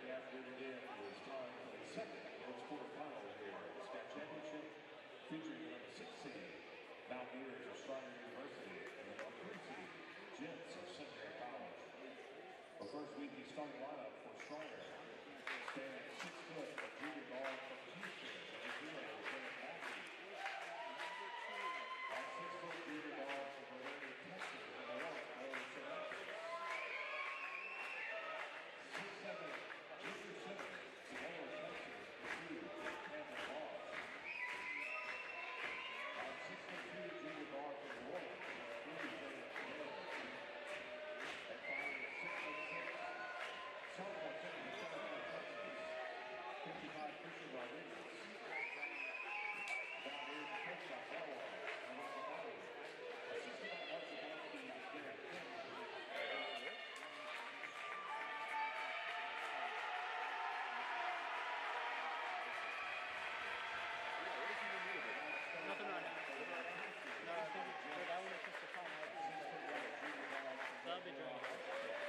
the athlete again is time for the second men's quarterfinal here at the SCAC Championship, featuring number 6 seed, Mountaineers of Schreiner University, and the number 3 seed, Gents of Seminary College. The first weekly starting lineup for Schreiner, standing 6 foot of junior guard from Houston, Missouri, Lieutenant Matthew. Our 6 foot junior guard from Virginia, Texas, and the one, Owen Cervantes. 6'7", junior center, Sonora, Texas, the 2, Camden Moss. Our 6'2", junior guard from New Orleans, the 3, James Taylor. And finally, 6'6", sophomore center, Sonora, Texas, 55, Christian Rodriguez. That is the coach by Bellwell, and on the bottom, assisted by Marshall Belsky, Derek King. Nothing right now. No, I think that one is just a timeout. That'll be dry.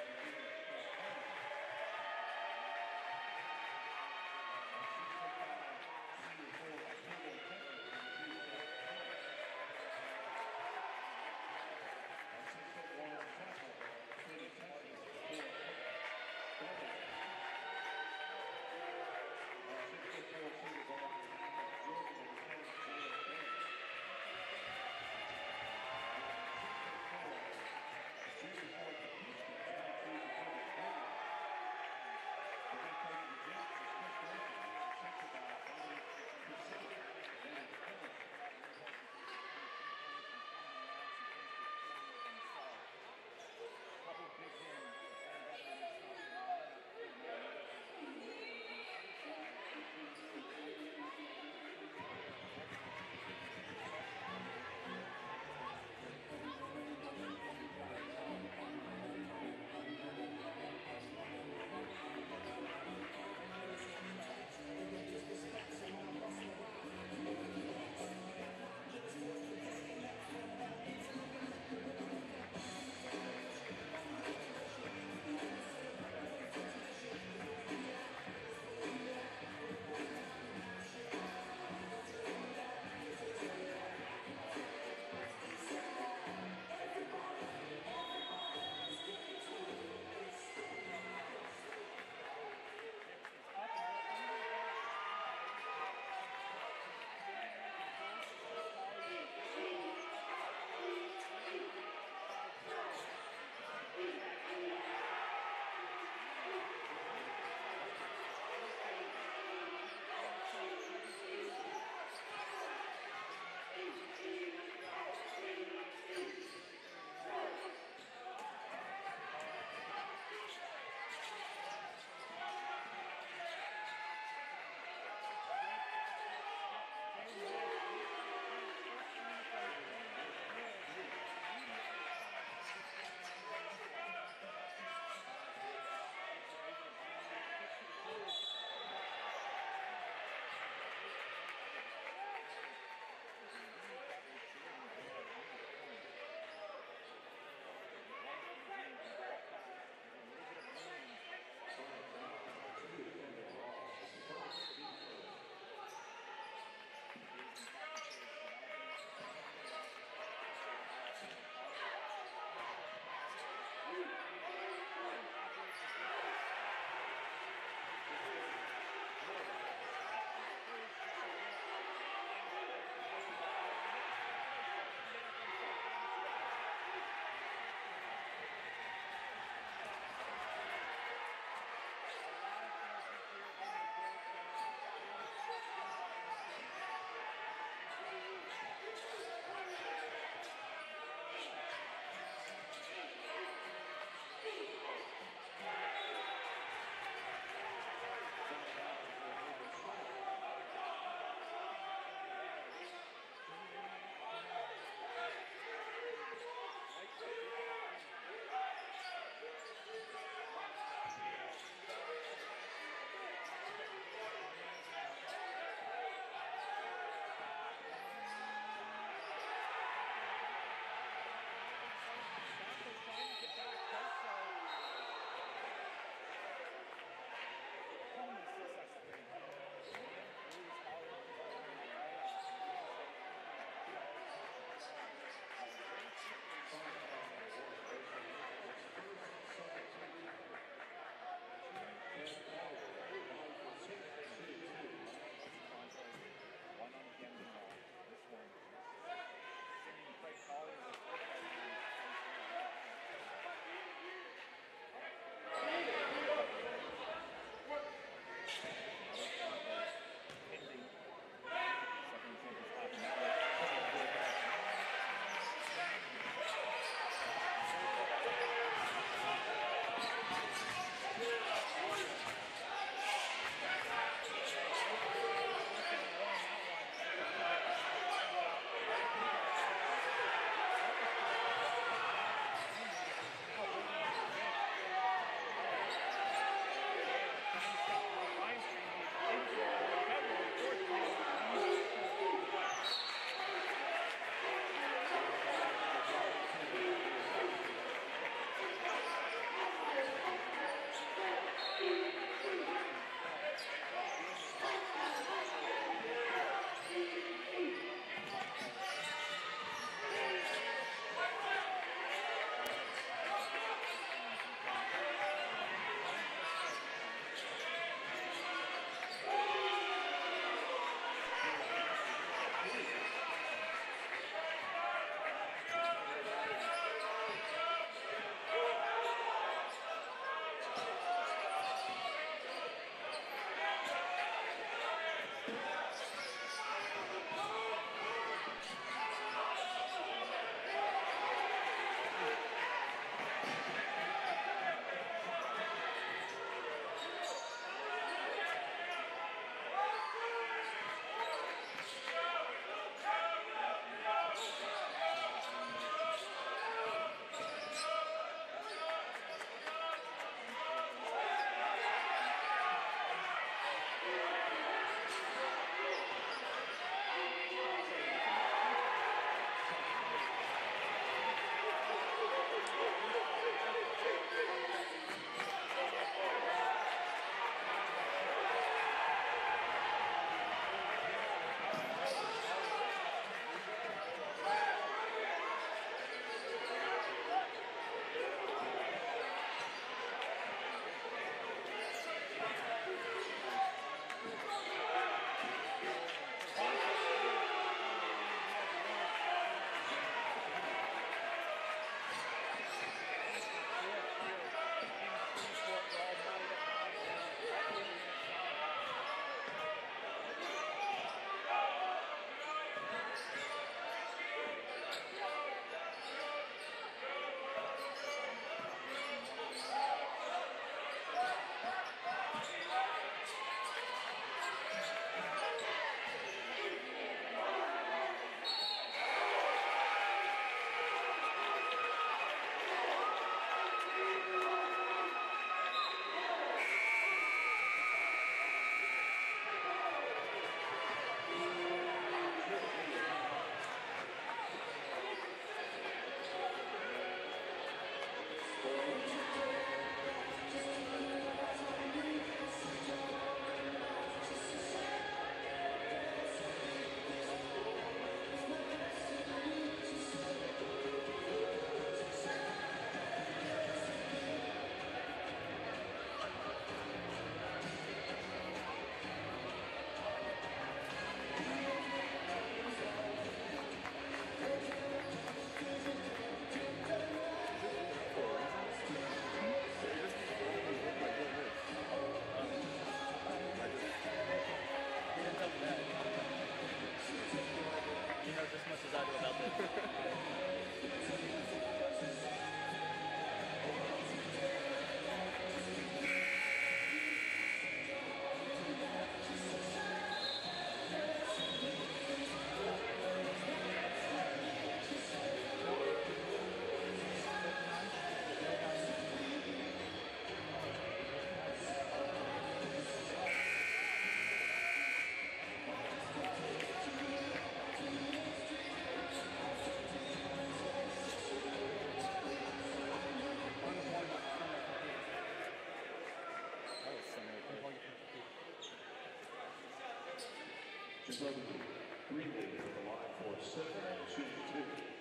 Jacoby Greenlee from the line for 7 and shooting 2.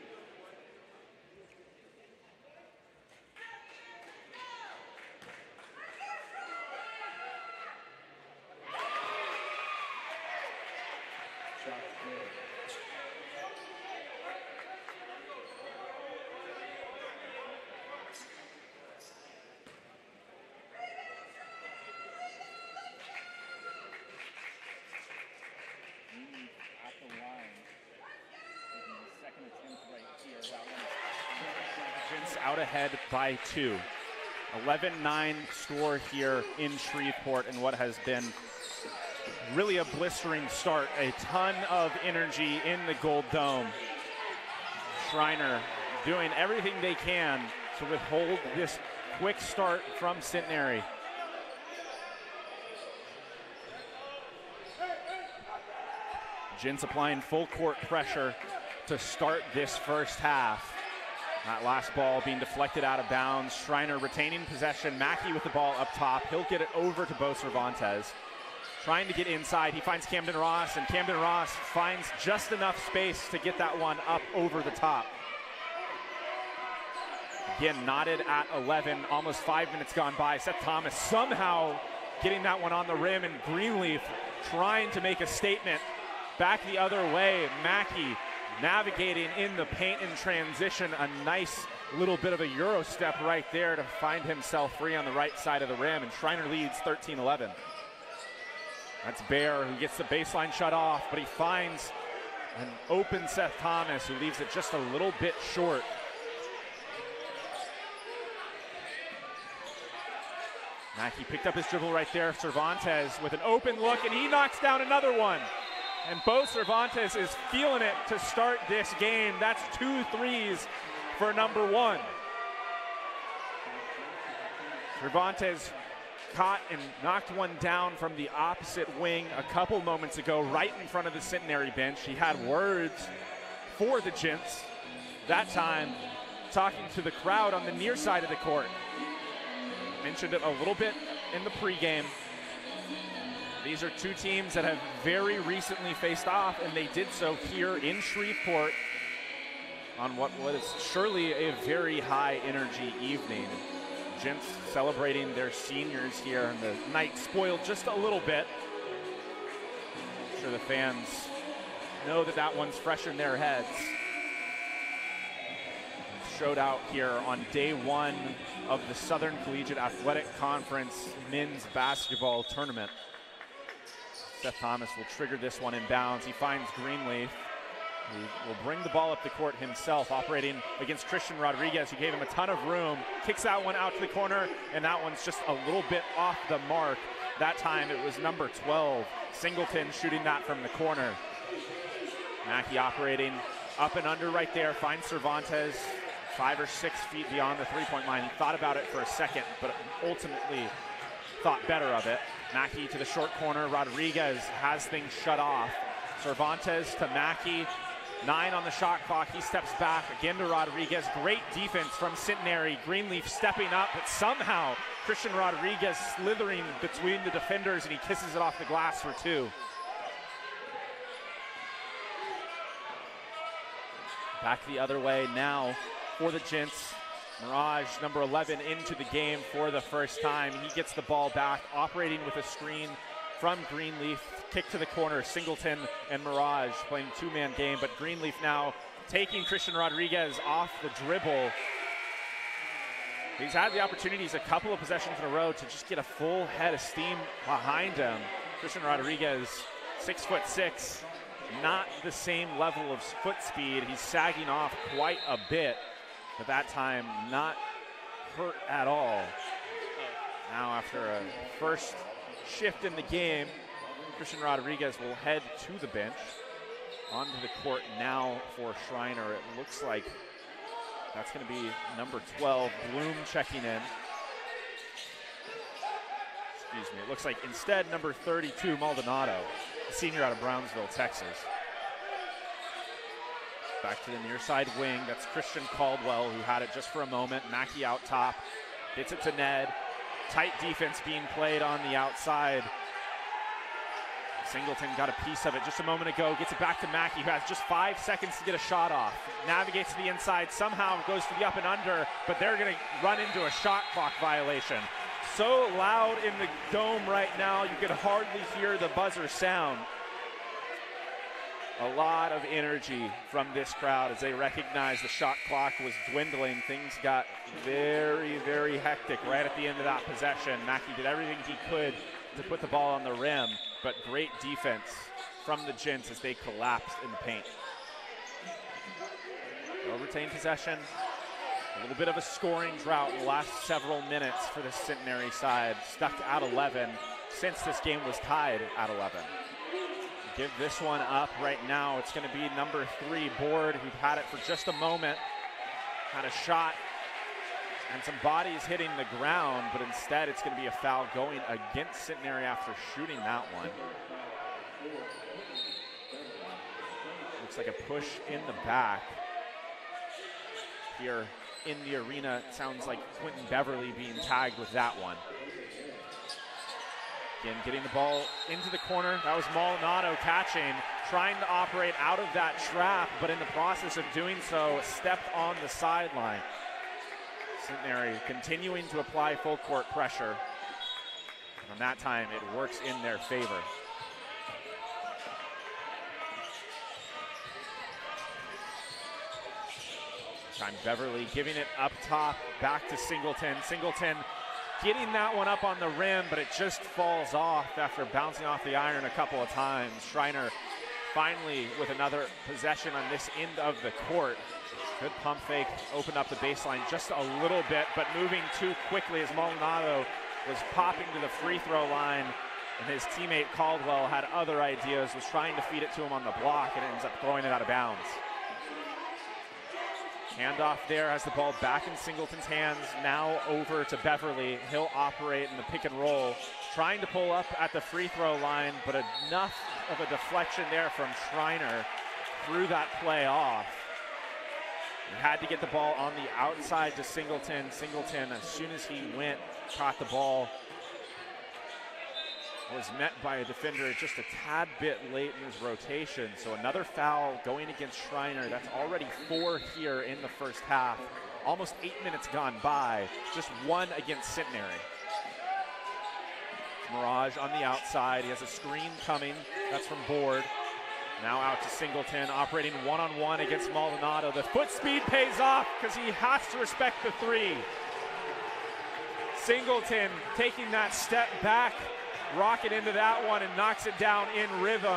Shot good. At the line. The second attempt right here. That one. Out ahead by 2. 11-9 score here in Shreveport in what has been really a blistering start. A ton of energy in the Gold Dome. Schreiner doing everything they can to withhold this quick start from Centenary. Gents applying full court pressure to start this first half. That last ball being deflected out of bounds. Schreiner retaining possession. Mackey with the ball up top. He'll get it over to Bo Cervantes. Trying to get inside. He finds Camden Ross, and Camden Ross finds just enough space to get that one up over the top. Again, knotted at 11. Almost 5 minutes gone by. Seth Thomas somehow getting that one on the rim, and Greenleaf trying to make a statement. Back the other way, Mackey navigating in the paint in transition. A nice little bit of a Euro step right there to find himself free on the right side of the rim, and Schreiner leads 13-11. That's Bear who gets the baseline shut off, but he finds an open Seth Thomas who leaves it just a little bit short. Mackey picked up his dribble right there. Cervantes with an open look, and he knocks down another one. And Bo Cervantes is feeling it to start this game. That's 2 threes for number 1. Cervantes caught and knocked one down from the opposite wing a couple moments ago, right in front of the Centenary bench. He had words for the Gents. That time, talking to the crowd on the near side of the court. Mentioned it a little bit in the pregame. These are 2 teams that have very recently faced off, and they did so here in Shreveport on what was surely a very high energy evening. Gents celebrating their seniors here, and the night spoiled just a little bit. I'm sure the fans know that that one's fresh in their heads. Showed out here on day 1 of the Southern Collegiate Athletic Conference men's basketball tournament. Seth Thomas will trigger this one in bounds. He finds Greenleaf, who will bring the ball up the court himself, operating against Christian Rodriguez, who gave him a ton of room. Kicks that one out to the corner, and that one's just a little bit off the mark. That time it was number 12, Singleton, shooting that from the corner. Mackey operating up and under right there, finds Cervantes 5 or 6 feet beyond the three-point line. He thought about it for a second, but ultimately thought better of it. Mackey to the short corner. Rodriguez has things shut off. Cervantes to Mackey. 9 on the shot clock. He steps back again to Rodriguez. Great defense from Centenary. Greenleaf stepping up, but somehow Christian Rodriguez slithering between the defenders, and he kisses it off the glass for 2. Back the other way now for the Gents. Mirage, number 11, into the game for the first time. He gets the ball back, operating with a screen from Greenleaf. Kick to the corner, Singleton and Mirage playing 2-man game, but Greenleaf now taking Christian Rodriguez off the dribble. He's had the opportunities a couple of possessions in a row to just get a full head of steam behind him. Christian Rodriguez, 6'6", not the same level of foot speed. He's sagging off quite a bit, but that time not hurt at all. Now after a first shift in the game, Christian Rodriguez will head to the bench. Onto the court now for Schreiner. It looks like that's going to be number 12, Bloom, checking in. Excuse me. It looks like instead number 32, Maldonado, a senior out of Brownsville, Texas. Back to the near side wing. That's Christian Caldwell, who had it just for a moment. Mackey out top. Gets it to Ned. Tight defense being played on the outside. Singleton got a piece of it just a moment ago. Gets it back to Mackey, who has just 5 seconds to get a shot off. Navigates to the inside, somehow goes to the up and under, but they're going to run into a shot clock violation. So loud in the dome right now, you could hardly hear the buzzer sound. A lot of energy from this crowd as they recognize the shot clock was dwindling. Things got very, very hectic right at the end of that possession. Mackey did everything he could to put the ball on the rim, but great defense from the Gents as they collapsed in the paint. They'll retain possession. A little bit of a scoring drought in the last several minutes for the Centenary side. Stuck at 11 since this game was tied at 11. Give this one up right now. It's going to be number 3, Board, who'd had it for just a moment. Had a shot and some bodies hitting the ground, but instead it's going to be a foul going against Centenary after shooting that one. Looks like a push in the back. Here in the arena, it sounds like Quentin Beverly being tagged with that one. Again, getting the ball into the corner. That was Maldonado catching, trying to operate out of that trap, but in the process of doing so, stepped on the sideline. Centenary continuing to apply full court pressure. And that time, it works in their favor. Time Beverly giving it up top, back to Singleton. Singleton getting that one up on the rim, but it just falls off after bouncing off the iron a couple of times. Schreiner finally with another possession on this end of the court. Good pump fake, opened up the baseline just a little bit, but moving too quickly as Maldonado was popping to the free throw line, and his teammate Caldwell had other ideas, was trying to feed it to him on the block, and ends up throwing it out of bounds. Handoff there, has the ball back in Singleton's hands, now over to Beverly. He'll operate in the pick and roll, trying to pull up at the free throw line, but enough of a deflection there from Schreiner threw that play off. He had to get the ball on the outside to Singleton. Singleton, as soon as he went, caught the ball, was met by a defender just a tad bit late in his rotation. So another foul going against Schreiner. That's already 4 here in the first half. Almost 8 minutes gone by. Just 1 against Centenary. Mirage on the outside. He has a screen coming. That's from Board. Now out to Singleton, operating one-on-one against Maldonado. The foot speed pays off because he has to respect the 3. Singleton taking that step back, rocket into that one and knocks it down in rhythm.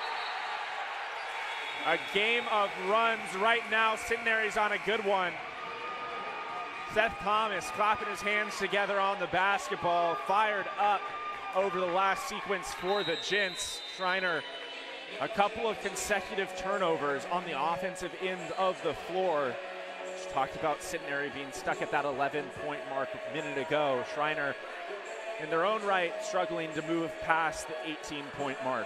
A game of runs right now. Centenary's on a good one. Seth Thomas clapping his hands together on the basketball, fired up over the last sequence for the Gents. Schreiner, a couple of consecutive turnovers on the offensive end of the floor. Just talked about Centenary being stuck at that 11-point mark a minute ago. Schreiner, in their own right, struggling to move past the 18-point mark.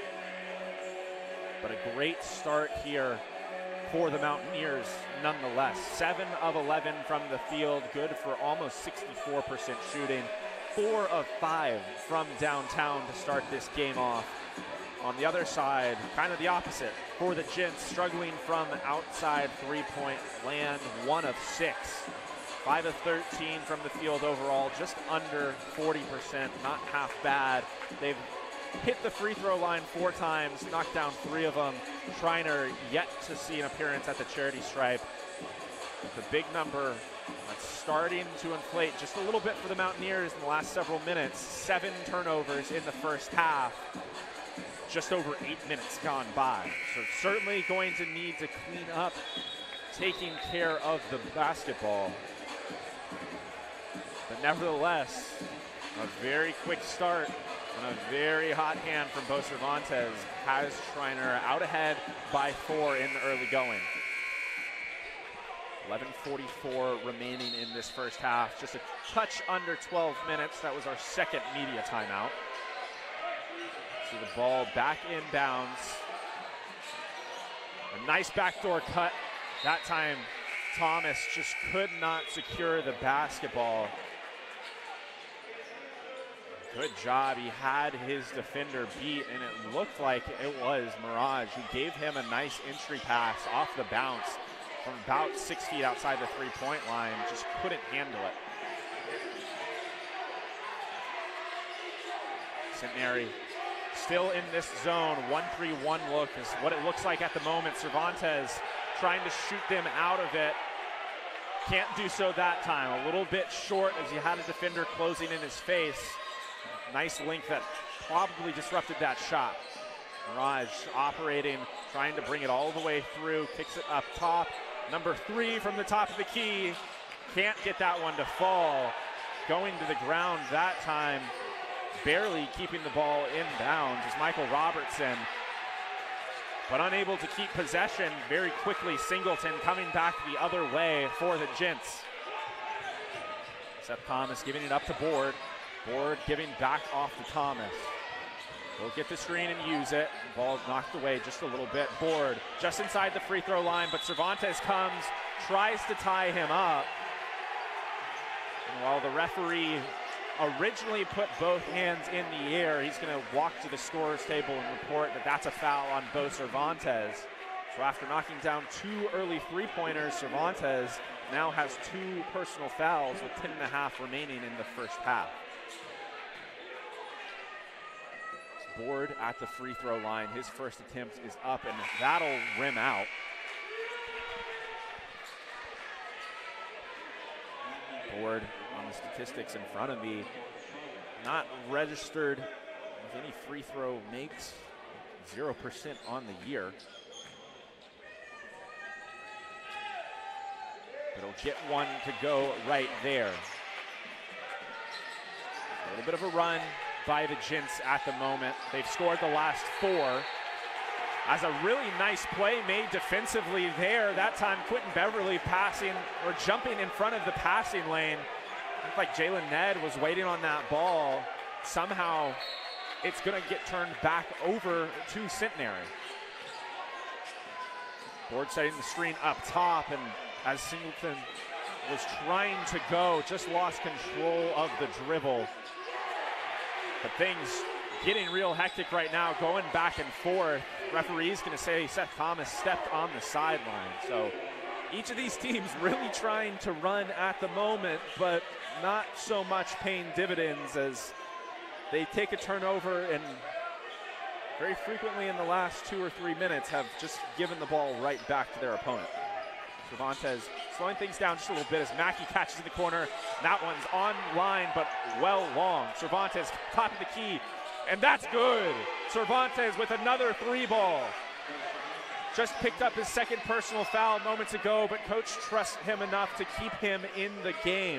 But a great start here for the Mountaineers nonetheless. 7 of 11 from the field, good for almost 64% shooting. 4 of 5 from downtown to start this game off. On the other side, kind of the opposite for the Gents, struggling from outside three-point land, 1 of 6. 5 of 13 from the field overall, just under 40%, not half bad. They've hit the free throw line 4 times, knocked down 3 of them. Schreiner yet to see an appearance at the charity stripe. The big number that's starting to inflate just a little bit for the Mountaineers in the last several minutes. 7 turnovers in the first half. just over 8 minutes gone by. So certainly going to need to clean up taking care of the basketball. But nevertheless, a very quick start and a very hot hand from Bo Cervantes has Schreiner out ahead by 4 in the early going. 11:44 remaining in this first half. Just a touch under 12 minutes. That was our second media timeout. See the ball back inbounds. A nice backdoor cut. That time, Thomas just could not secure the basketball. Good job. He had his defender beat, and it looked like it was Mirage who gave him a nice entry pass off the bounce from about 6 feet outside the three-point line. Just couldn't handle it. Centenary still in this zone. 1-3-1 look is what it looks like at the moment. Cervantes trying to shoot them out of it. Can't do so that time. A little bit short as he had a defender closing in his face. Nice link that probably disrupted that shot. Mirage operating, trying to bring it all the way through, kicks it up top. Number 3 from the top of the key. Can't get that one to fall. Going to the ground that time, barely keeping the ball in bounds is Michael Robertson, but unable to keep possession very quickly. Singleton coming back the other way for the Gents. Seth Thomas giving it up to Board. Board giving back off to Thomas. He'll get the screen and use it. Ball knocked away just a little bit. Board just inside the free throw line, but Cervantes comes, tries to tie him up. And while the referee originally put both hands in the air, he's going to walk to the scorer's table and report that that's a foul on Bo Cervantes. So after knocking down 2 early three-pointers, Cervantes now has 2 personal fouls with 10.5 remaining in the first half. Board at the free throw line. His first attempt is up, and that'll rim out. Board on the statistics in front of me, not registered with any free throw makes, 0% on the year. But he'll get one to go right there. A little bit of a run by the Gents at the moment. They've scored the last 4. As a really nice play made defensively there. That time Quentin Beverly passing or jumping in front of the passing lane. Looked like Jalen Ned was waiting on that ball. Somehow it's gonna get turned back over to Centenary. Board setting the screen up top, and as Singleton was trying to go, just lost control of the dribble. But things getting real hectic right now, going back and forth. Referee's going to say Seth Thomas stepped on the sideline. So each of these teams really trying to run at the moment, but not so much paying dividends as they take a turnover and very frequently in the last 2 or 3 minutes have just given the ball right back to their opponent. Cervantes slowing things down just a little bit as Mackey catches in the corner. That one's on line, but well long. Cervantes top of the key, and that's good. Cervantes with another 3 ball. Just picked up his second personal foul moments ago, but coach trusts him enough to keep him in the game.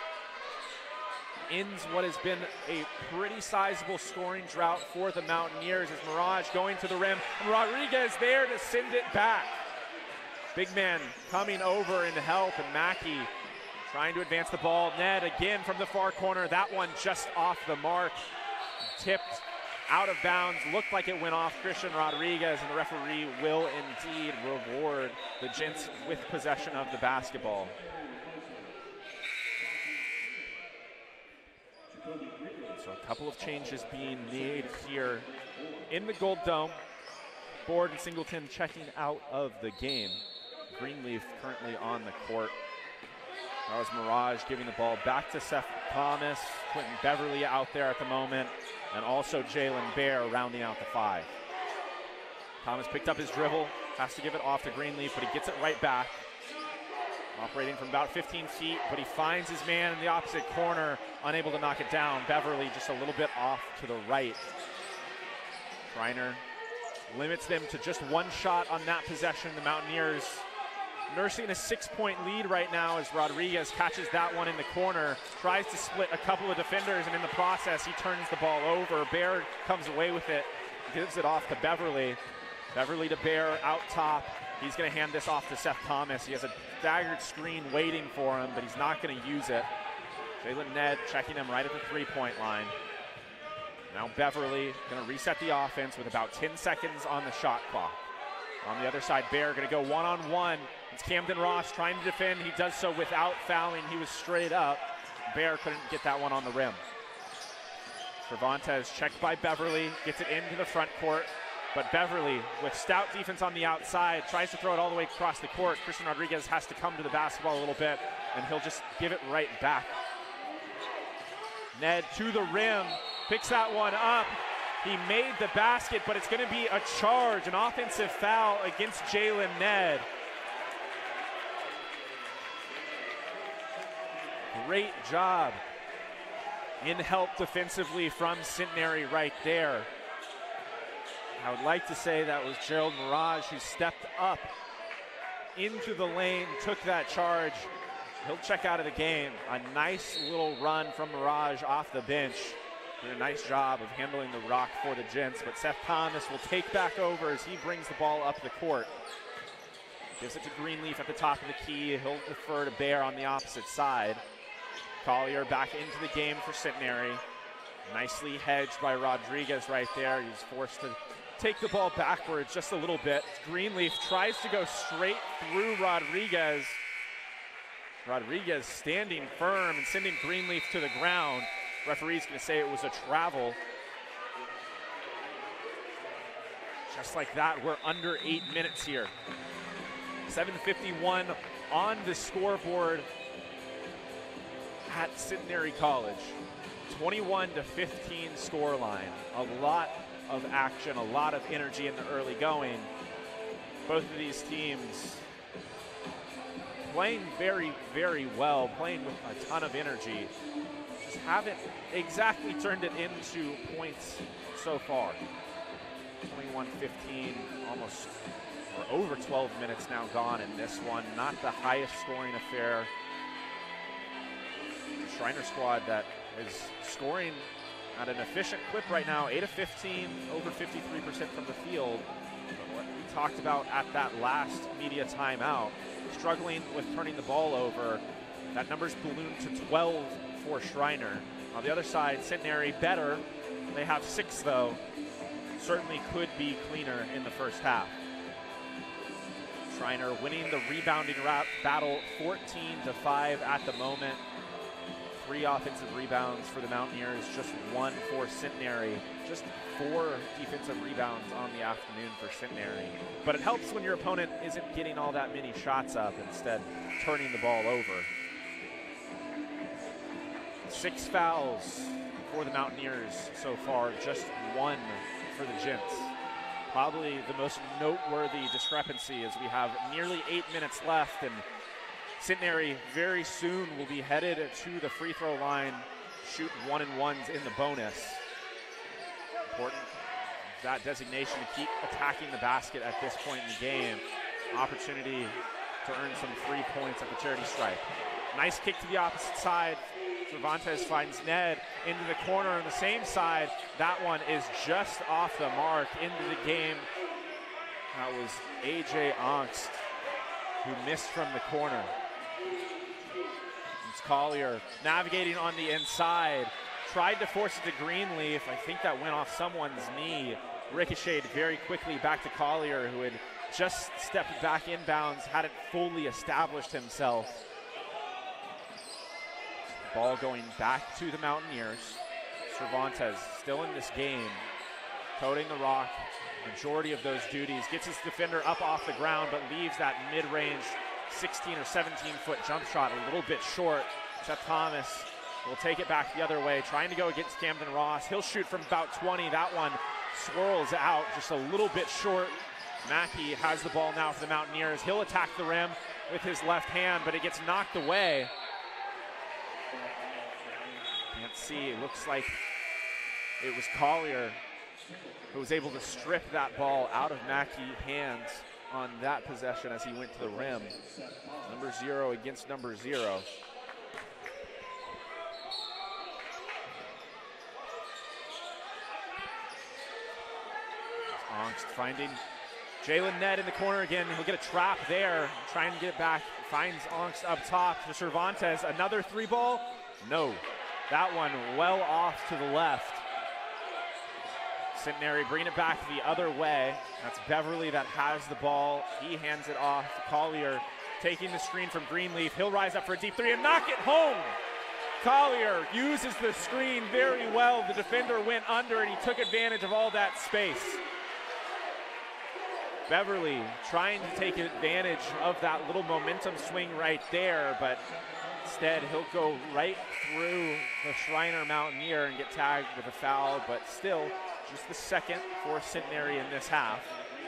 Ends what has been a pretty sizable scoring drought for the Mountaineers as Mirage going to the rim. And Rodriguez there to send it back. Big man coming over in help, and Mackey trying to advance the ball. Ned again from the far corner. That one just off the mark. Tipped out of bounds. Looked like it went off Christian Rodriguez, and the referee will indeed reward the Gents with possession of the basketball. So a couple of changes being made here in the Gold Dome. Board and Singleton checking out of the game. Greenleaf currently on the court. That was Mirage giving the ball back to Seth Thomas. Quentin Beverly out there at the moment. And also Jalen Bear rounding out the 5. Thomas picked up his dribble. Has to give it off to Greenleaf, but he gets it right back. Operating from about 15 feet, but he finds his man in the opposite corner. Unable to knock it down. Beverly just a little bit off to the right. Schreiner limits them to just one shot on that possession. The Mountaineers nursing a 6-point lead right now as Rodriguez catches that one in the corner, tries to split a couple of defenders, and in the process, he turns the ball over. Bear comes away with it, gives it off to Beverly. Beverly to Bear out top. He's going to hand this off to Seth Thomas. He has a staggered screen waiting for him, but he's not going to use it. Jalen Ned checking him right at the three-point line. Now Beverly going to reset the offense with about 10 seconds on the shot clock. On the other side, Bear going to go one-on-one. It's Camden Ross trying to defend. He does so without fouling. He was straight up. Bear couldn't get that one on the rim. Cervantes checked by Beverly, gets it into the front court. But Beverly, with stout defense on the outside, tries to throw it all the way across the court. Christian Rodriguez has to come to the basketball a little bit, and he'll just give it right back. Ned to the rim, picks that one up. He made the basket, but it's going to be a charge, an offensive foul against Jalen Ned. Great job in help defensively from Centenary right there. I would like to say that was Gerald Mirage who stepped up into the lane, took that charge. He'll check out of the game. A nice little run from Mirage off the bench. Did a nice job of handling the rock for the Gents, but Seth Thomas will take back over as he brings the ball up the court. Gives it to Greenleaf at the top of the key. He'll defer to Bear on the opposite side. Collier back into the game for Centenary. Nicely hedged by Rodriguez right there. He's forced to take the ball backwards just a little bit. Greenleaf tries to go straight through Rodriguez. Rodriguez standing firm and sending Greenleaf to the ground. Referee's going to say it was a travel. Just like that, we're under 8 minutes here. 7:51 on the scoreboard at Centenary College. 21-15 scoreline. A lot of action, a lot of energy in the early going. Both of these teams playing very, very well, playing with a ton of energy. Just haven't exactly turned it into points so far. 21-15, almost or over 12 minutes now gone in this one. Not the highest scoring affair. The Shriner squad that is scoring at an efficient clip right now, 8 of 15, over 53% from the field. But what we talked about at that last media timeout, struggling with turning the ball over, that number's ballooned to 12 for Shriner. On the other side, Centenary better. They have 6 though. Certainly could be cleaner in the first half. Shriner winning the rebounding battle 14-5 at the moment. 3 offensive rebounds for the Mountaineers, just 1 for Centenary. Just 4 defensive rebounds on the afternoon for Centenary. But it helps when your opponent isn't getting all that many shots up, instead turning the ball over. 6 fouls for the Mountaineers so far, just 1 for the Gents. Probably the most noteworthy discrepancy as we have nearly 8 minutes left, and Centenary very soon will be headed to the free throw line, shoot 1-and-1s in the bonus. Important, that designation to keep attacking the basket at this point in the game. Opportunity to earn some 3 points at the charity stripe. Nice kick to the opposite side. Cervantes finds Ned into the corner on the same side. That one is just off the mark into the game. That was AJ Angst who missed from the corner. It's Collier navigating on the inside. Tried to force it to Greenleaf. I think that went off someone's knee. Ricocheted very quickly back to Collier, who had just stepped back inbounds, hadn't fully established himself. Ball going back to the Mountaineers. Cervantes still in this game, toting the rock. Majority of those duties. Gets his defender up off the ground, but leaves that mid-range 16 or 17-foot jump shot a little bit short. Seth Thomas will take it back the other way, trying to go against Camden Ross. He'll shoot from about 20. That one swirls out just a little bit short. Mackey has the ball now for the Mountaineers. He'll attack the rim with his left hand, but it gets knocked away. Can't see, it looks like it was Collier who was able to strip that ball out of Mackey's hands on that possession as he went to the rim. Number 0 against number 0. Ongst finding Jalen Ned in the corner again. He'll get a trap there, trying to get it back. Finds Ongst up top to Cervantes. Another 3-ball? No. That one well off to the left. Centenary bringing it back the other way. That's Beverly that has the ball. He hands it off to Collier, taking the screen from Greenleaf. He'll rise up for a deep 3 and knock it home. Collier uses the screen very well. The defender went under and he took advantage of all that space. Beverly trying to take advantage of that little momentum swing right there, but instead he'll go right through the Shriner Mountaineer and get tagged with a foul, but still just the second for Centenary in this half.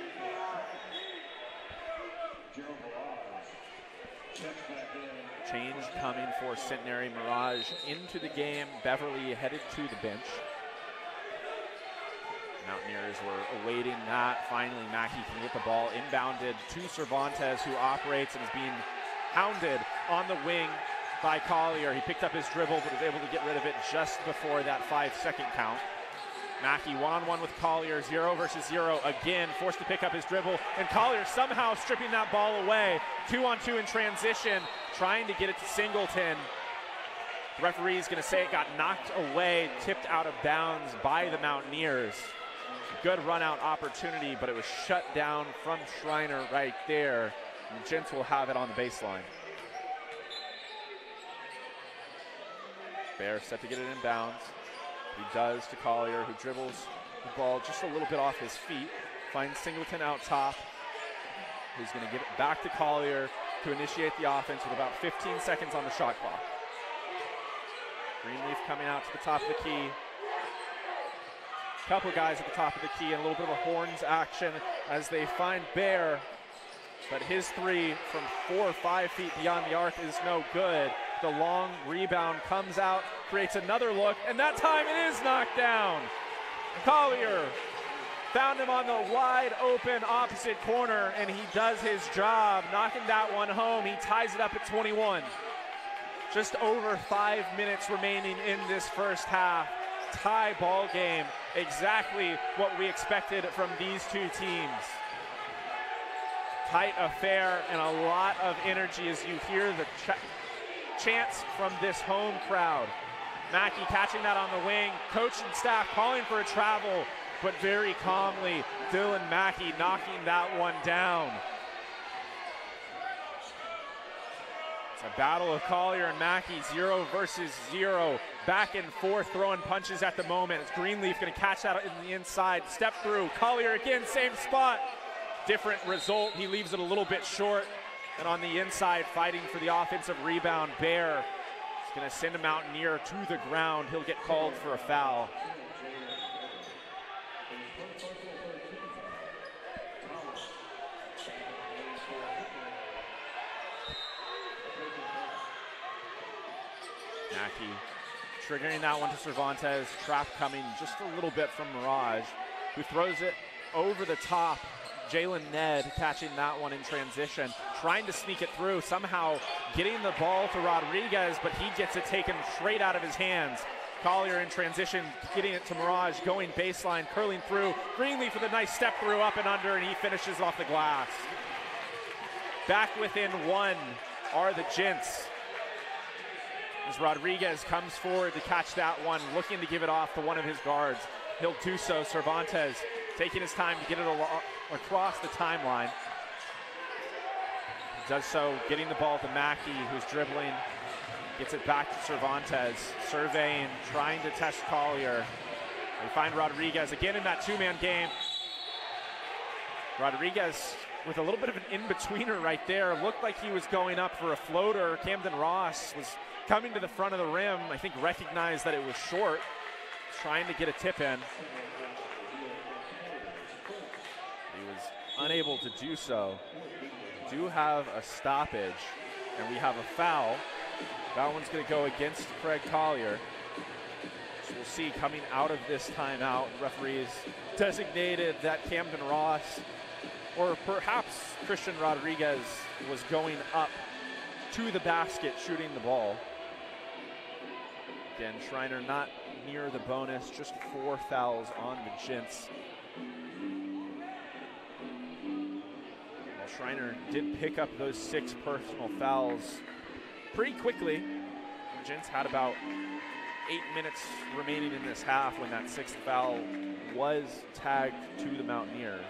Change coming for Centenary. Mirage into the game. Beverly headed to the bench. Mountaineers were awaiting that. Finally, Mackey can get the ball inbounded to Cervantes, who operates and is being hounded on the wing by Collier. He picked up his dribble, but was able to get rid of it just before that 5-second count. Mackey one-on-one with Collier, 0 versus 0 again, forced to pick up his dribble, and Collier somehow stripping that ball away. 2-on-2 in transition, trying to get it to Singleton. The referee's gonna say it got knocked away, tipped out of bounds by the Mountaineers. Good run-out opportunity, but it was shut down from Shriner right there. And Gents will have it on the baseline. Bear set to get it in bounds. He does to Collier, who dribbles the ball just a little bit off his feet. Finds Singleton out top, who's going to give it back to Collier to initiate the offense with about 15 seconds on the shot clock. Greenleaf coming out to the top of the key. Couple guys at the top of the key and a little bit of a horns action as they find Bear, but his 3 from 4 or 5 feet beyond the arc is no good. The long rebound comes out, creates another look, and that time it is knocked down. Collier found him on the wide open opposite corner, and he does his job, knocking that one home. He ties it up at 21. Just over 5 minutes remaining in this first half. Tie ball game, exactly what we expected from these two teams. Tight affair and a lot of energy as you hear the chants from this home crowd. Mackey catching that on the wing, coach and staff calling for a travel, but very calmly, Dylan Mackey knocking that one down. It's a battle of Collier and Mackey, 0 versus 0. Back and forth, throwing punches at the moment. It's Greenleaf gonna catch that in the inside, step through. Collier again, same spot. Different result, he leaves it a little bit short. And on the inside, fighting for the offensive rebound, Bear is gonna send a Mountaineer to the ground. He'll get called for a foul. Mackey triggering that one to Cervantes. Trap coming just a little bit from Mirage, who throws it over the top. Jalen Ned catching that one in transition, trying to sneak it through, somehow getting the ball to Rodriguez, but he gets it taken straight out of his hands. Collier in transition, getting it to Mirage, going baseline, curling through. Greenleaf with a nice step through, up and under, and he finishes off the glass. Back within 1 are the Gents, as Rodriguez comes forward to catch that one, looking to give it off to one of his guards. He'll do so. Cervantes taking his time to get it across the timeline. He does so, getting the ball to Mackey, who's dribbling, gets it back to Cervantes, surveying, trying to test Collier. They find Rodriguez again in that 2-man game. Rodriguez with a little bit of an in-betweener right there. Looked like he was going up for a floater. Camden Ross was coming to the front of the rim. I think recognized that it was short, trying to get a tip in. He was unable to do so. We do have a stoppage, and we have a foul. That one's going to go against Craig Collier. So We'll see coming out of this timeout, the referees designated that Camden Ross, or perhaps Christian Rodriguez, was going up to the basket shooting the ball. Again, Schreiner not near the bonus, just 4 fouls on the Gents. Well, Schreiner did pick up those 6 personal fouls pretty quickly. The Gents had about 8 minutes remaining in this half when that 6th foul was tagged to the Mountaineers.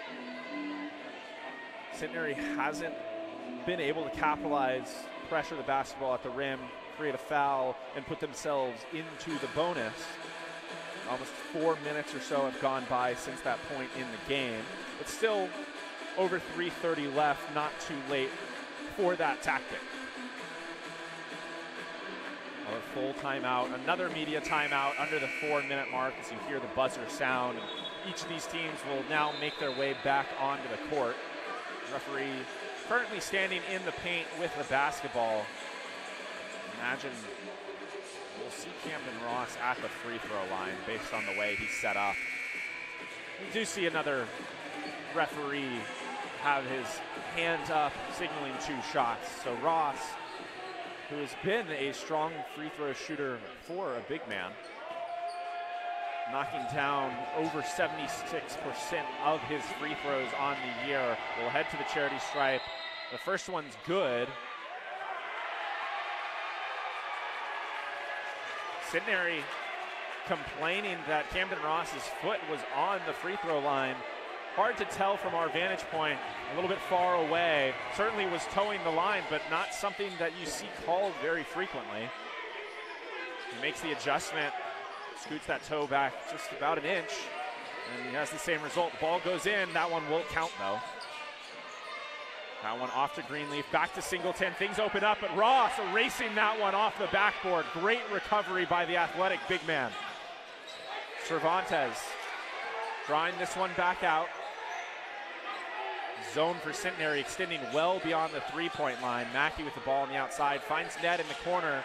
Centenary hasn't been able to capitalize, pressure the basketball at the rim, create a foul, and put themselves into the bonus. Almost 4 minutes or so have gone by since that point in the game, but still over 3:30 left, not too late for that tactic. A full timeout, another media timeout under the 4-minute mark as you hear the buzzer sound. And each of these teams will now make their way back onto the court. The referee currently standing in the paint with the basketball. Imagine we'll see Camden Ross at the free throw line based on the way he's set up. We do see another referee have his hand up, signaling 2 shots. So Ross, who has been a strong free throw shooter for a big man, knocking down over 76% of his free throws on the year, will head to the charity stripe. The first one's good. Centenary complaining that Camden Ross's foot was on the free throw line. Hard to tell from our vantage point, a little bit far away. Certainly was towing the line, but not something that you see called very frequently. He makes the adjustment, scoots that toe back just about an inch, and he has the same result. The ball goes in, that one will count though. That one off to Greenleaf, back to Singleton, things open up, but Ross erasing that one off the backboard. Great recovery by the athletic big man. Cervantes drawing this one back out. Zone for Centenary, extending well beyond the 3-point line. Mackey with the ball on the outside, finds Ned in the corner.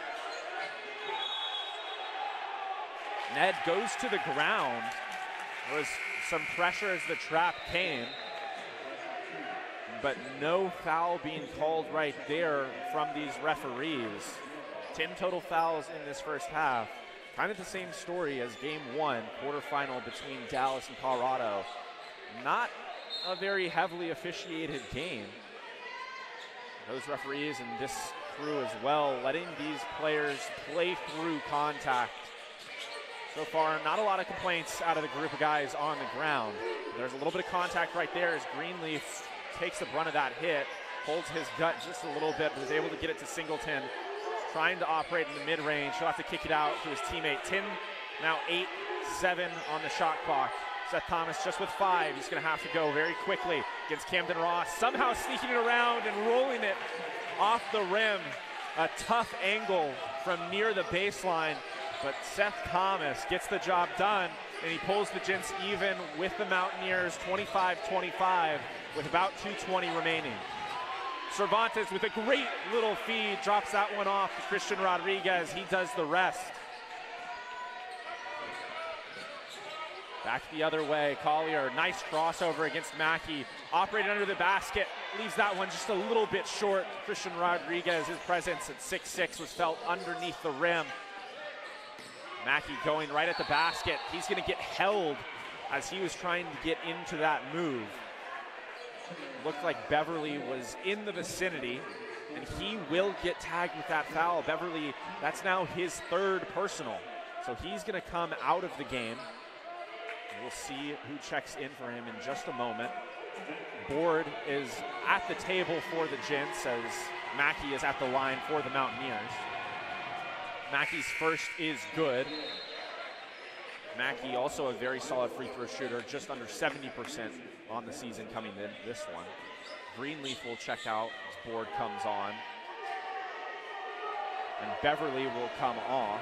Ned goes to the ground. There was some pressure as the trap came, but no foul being called right there from these referees. 10 total fouls in this first half. Kind of the same story as game 1, quarterfinal between Dallas and Colorado. Not a very heavily officiated game. Those referees and this crew as well, letting these players play through contact. So far, not a lot of complaints out of the group of guys on the ground. There's a little bit of contact right there as Greenleaf takes the brunt of that hit, holds his gut just a little bit, but is able to get it to Singleton, trying to operate in the mid-range. He'll have to kick it out to his teammate. 10, now 8-7 on the shot clock. Seth Thomas just with 5. He's going to have to go very quickly against Camden Ross, somehow sneaking it around and rolling it off the rim. A tough angle from near the baseline, but Seth Thomas gets the job done, and he pulls the Gents even with the Mountaineers, 25-25, with about 2:20 remaining. Cervantes with a great little feed, drops that one off to Christian Rodriguez. He does the rest. Back the other way, Collier, nice crossover against Mackey. Operated under the basket, leaves that one just a little bit short. Christian Rodriguez, his presence at 6'6", was felt underneath the rim. Mackey going right at the basket. He's gonna get held as he was trying to get into that move. Looked like Beverly was in the vicinity, and he will get tagged with that foul. Beverly, that's now his 3rd personal. So he's gonna come out of the game. We'll see who checks in for him in just a moment. Board is at the table for the Gents as Mackey is at the line for the Mountaineers. Mackey's first is good. Mackey also a very solid free throw shooter, just under 70% on the season coming in this one. Greenleaf will check out as Board comes on. And Beverly will come off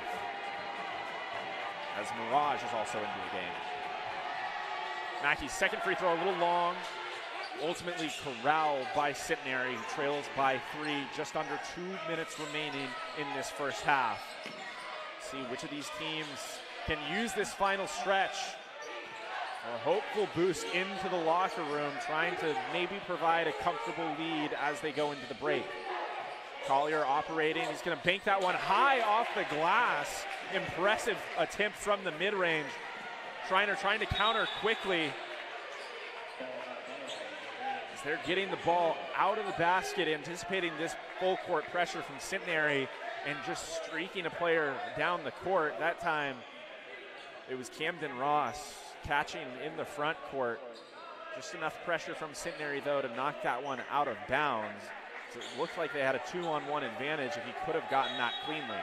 as Mirage is also into the game. Mackey's second free throw a little long, ultimately corralled by Centenary, who trails by 3, just under 2 minutes remaining in this first half. See which of these teams can use this final stretch for a hopeful boost into the locker room, trying to maybe provide a comfortable lead as they go into the break. Collier operating, he's gonna bank that one high off the glass. Impressive attempt from the mid-range. Schreiner trying to counter quickly. As they're getting the ball out of the basket, anticipating this full court pressure from Centenary and just streaking a player down the court. That time, it was Camden Ross catching in the front court. Just enough pressure from Centenary, though, to knock that one out of bounds. So it looked like they had a 2-on-1 advantage if he could have gotten that cleanly.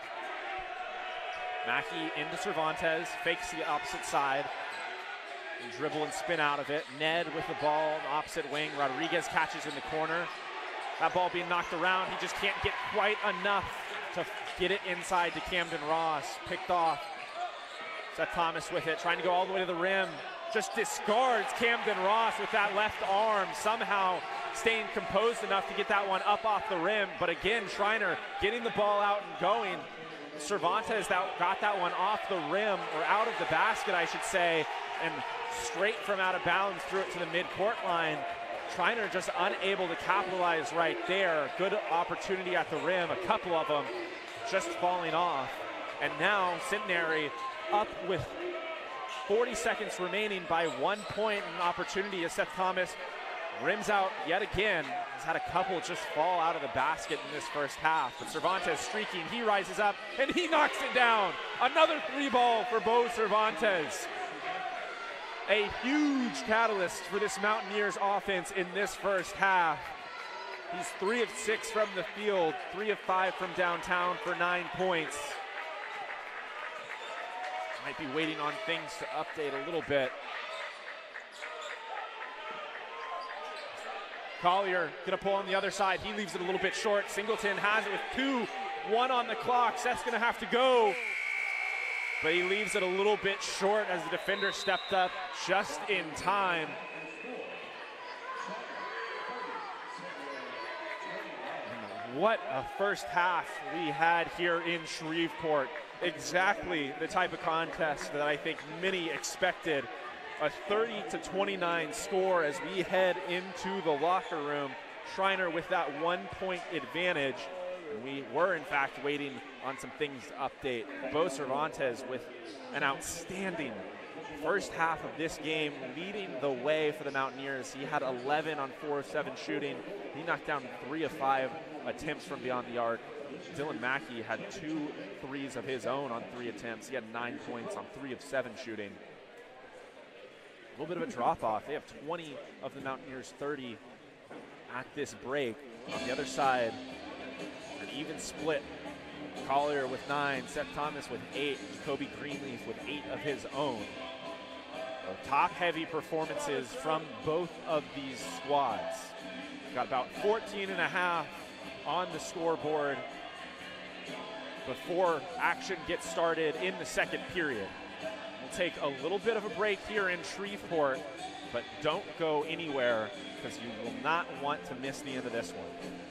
Mackey into Cervantes, fakes the opposite side. And dribble and spin out of it. Ned with the ball on the opposite wing. Rodriguez catches in the corner. That ball being knocked around. He just can't get quite enough to get it inside to Camden Ross. Picked off. Seth Thomas with it, trying to go all the way to the rim. Just discards Camden Ross with that left arm, somehow staying composed enough to get that one up off the rim. But again, Schreiner getting the ball out and going. Cervantes got that one off the rim, or out of the basket, I should say, and straight from out of bounds threw it to the mid-court line. Schreiner just unable to capitalize right there. Good opportunity at the rim, a couple of them just falling off. And now Centenary up with 40 seconds remaining by 1 point, an opportunity as Seth Thomas rims out yet again. He's had a couple just fall out of the basket in this first half. But Cervantes streaking, he rises up and he knocks it down. Another 3-ball for Bo Cervantes. A huge catalyst for this Mountaineers offense in this first half. He's 3 of 6 from the field, 3 of 5 from downtown for 9 points. Might be waiting on things to update a little bit. Collier gonna pull on the other side. He leaves it a little bit short. Singleton has it with 2-1 on the clock. Seth's gonna have to go, but he leaves it a little bit short as the defender stepped up just in time. And what a first half we had here in Shreveport. Exactly the type of contest that I think many expected. A 30-29 score as we head into the locker room. Schreiner with that 1-point advantage. And we were, in fact, waiting on some things to update. Bo Cervantes with an outstanding first half of this game, leading the way for the Mountaineers. He had 11 on 4 of 7 shooting. He knocked down 3 of 5 attempts from beyond the arc. Dylan Mackey had 2 threes of his own on 3 attempts. He had 9 points on 3 of 7 shooting. A little bit of a drop-off. They have 20 of the Mountaineers' 30 at this break. On the other side, an even split. Collier with 9, Seth Thomas with 8, Jacoby Greenleaf with 8 of his own. So top-heavy performances from both of these squads. Got about 14 and a half on the scoreboard before action gets started in the second period. We'll take a little bit of a break here in Shreveport, but don't go anywhere because you will not want to miss the end of this one.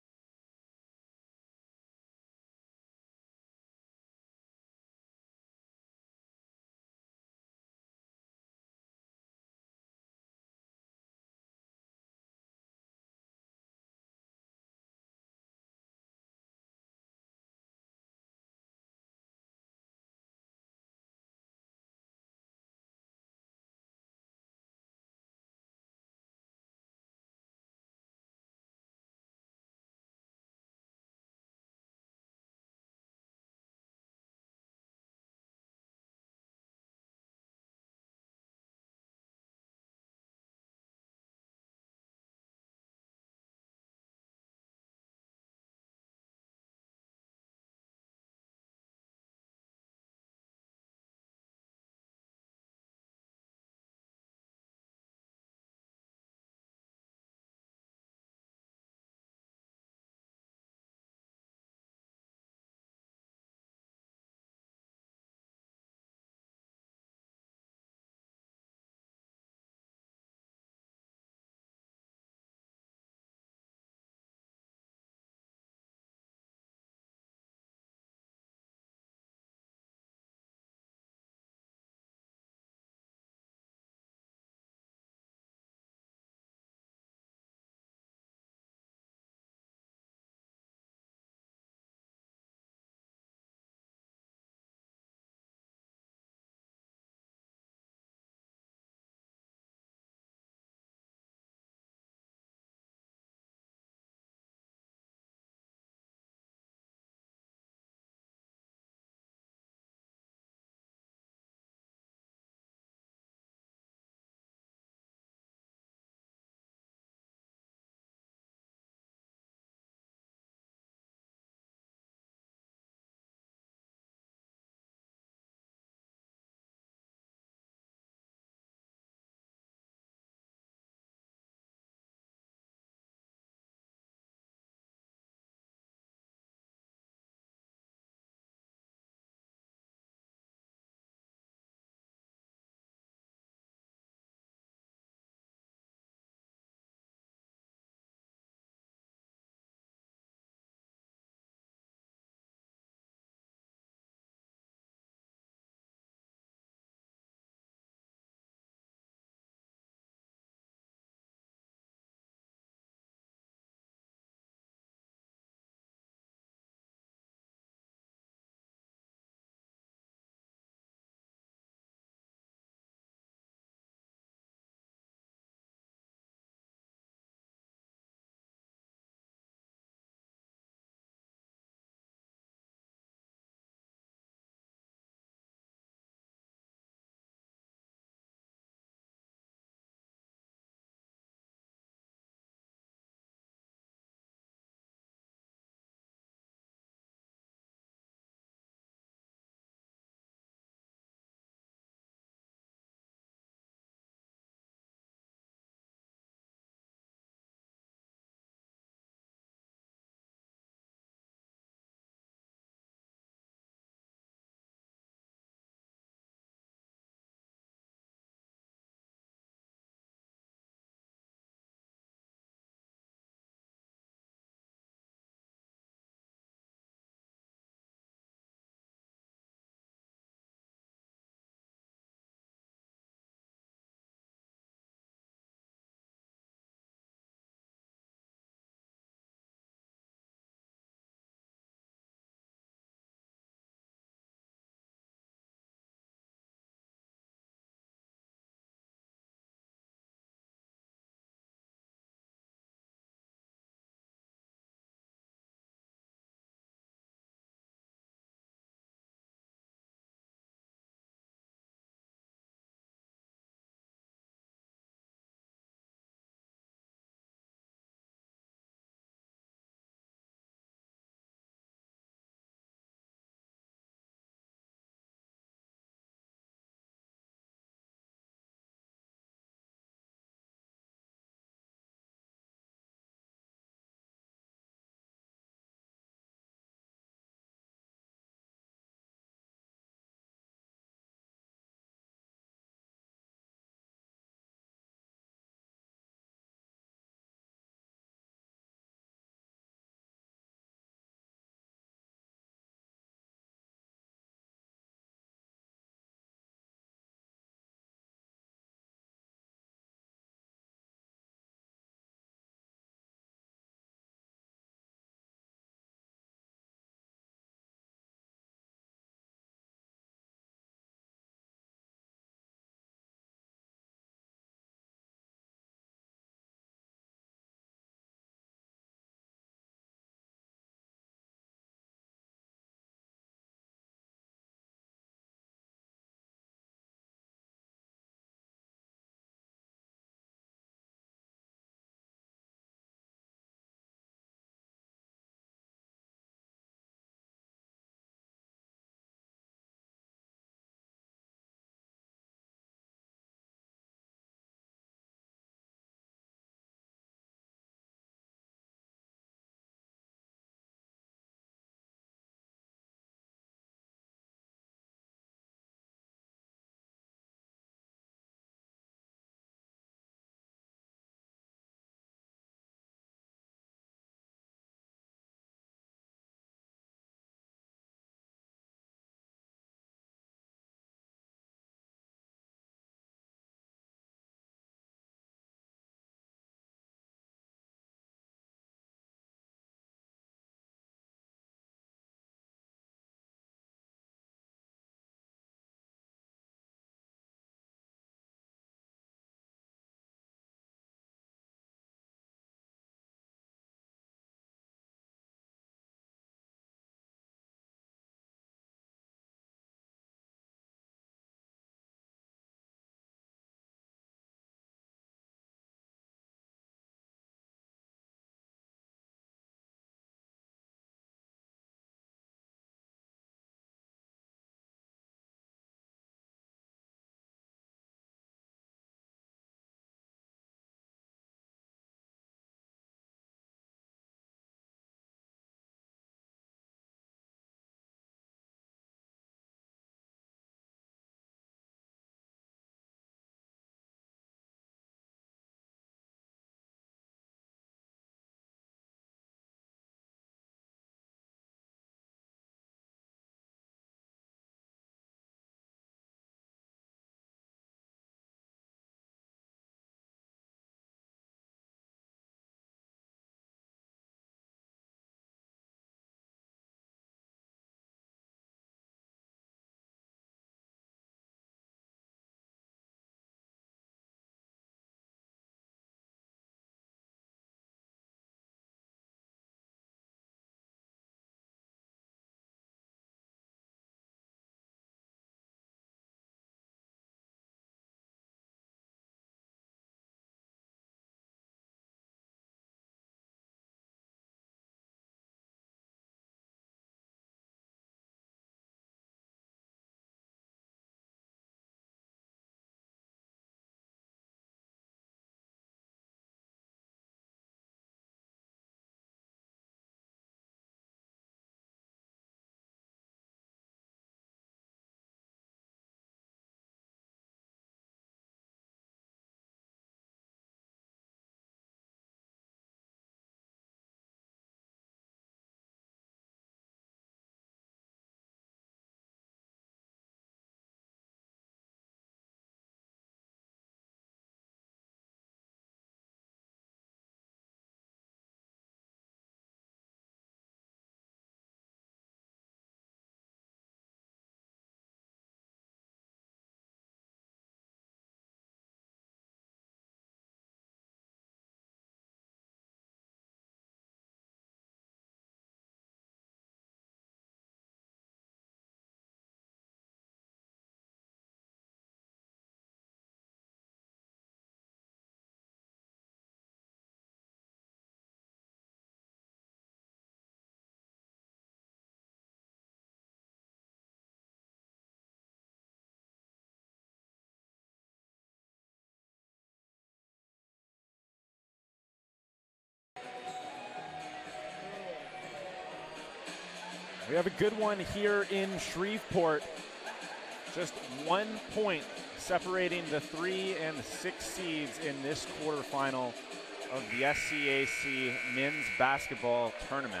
We have a good one here in Shreveport. Just 1 point separating the 3 and 6 seeds in this quarterfinal of the SCAC men's basketball tournament.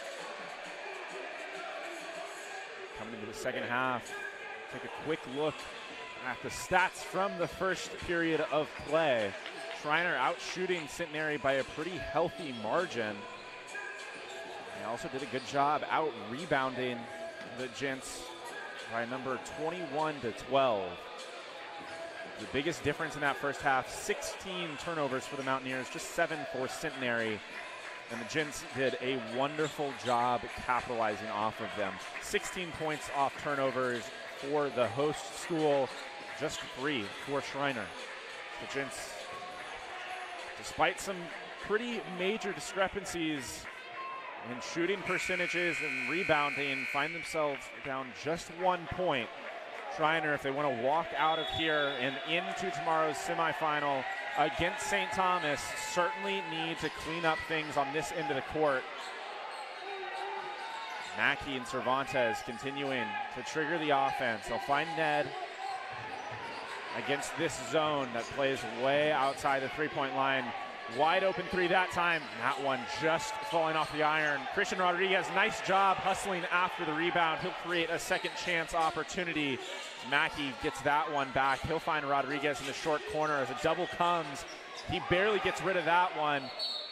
Coming into the second half, take a quick look at the stats from the first period of play. Schreiner out shooting Centenary by a pretty healthy margin. They also did a good job out rebounding the Gents by a number 21-12. The biggest difference in that first half, 16 turnovers for the Mountaineers, just 7 for Centenary. And the Gents did a wonderful job capitalizing off of them. 16 points off turnovers for the host school, just 3 for Schreiner. The Gents, despite some pretty major discrepancies in shooting percentages and rebounding, find themselves down just 1 point. Schreiner, if they want to walk out of here and into tomorrow's semifinal against St. Thomas, certainly need to clean up things on this end of the court. Mackey and Cervantes continuing to trigger the offense. They'll find Ned against this zone that plays way outside the three-point line. Wide open 3 that time. That one just falling off the iron. Christian Rodriguez, nice job hustling after the rebound. He'll create a second chance opportunity. Mackey gets that one back. He'll find Rodriguez in the short corner as a double comes. He barely gets rid of that one.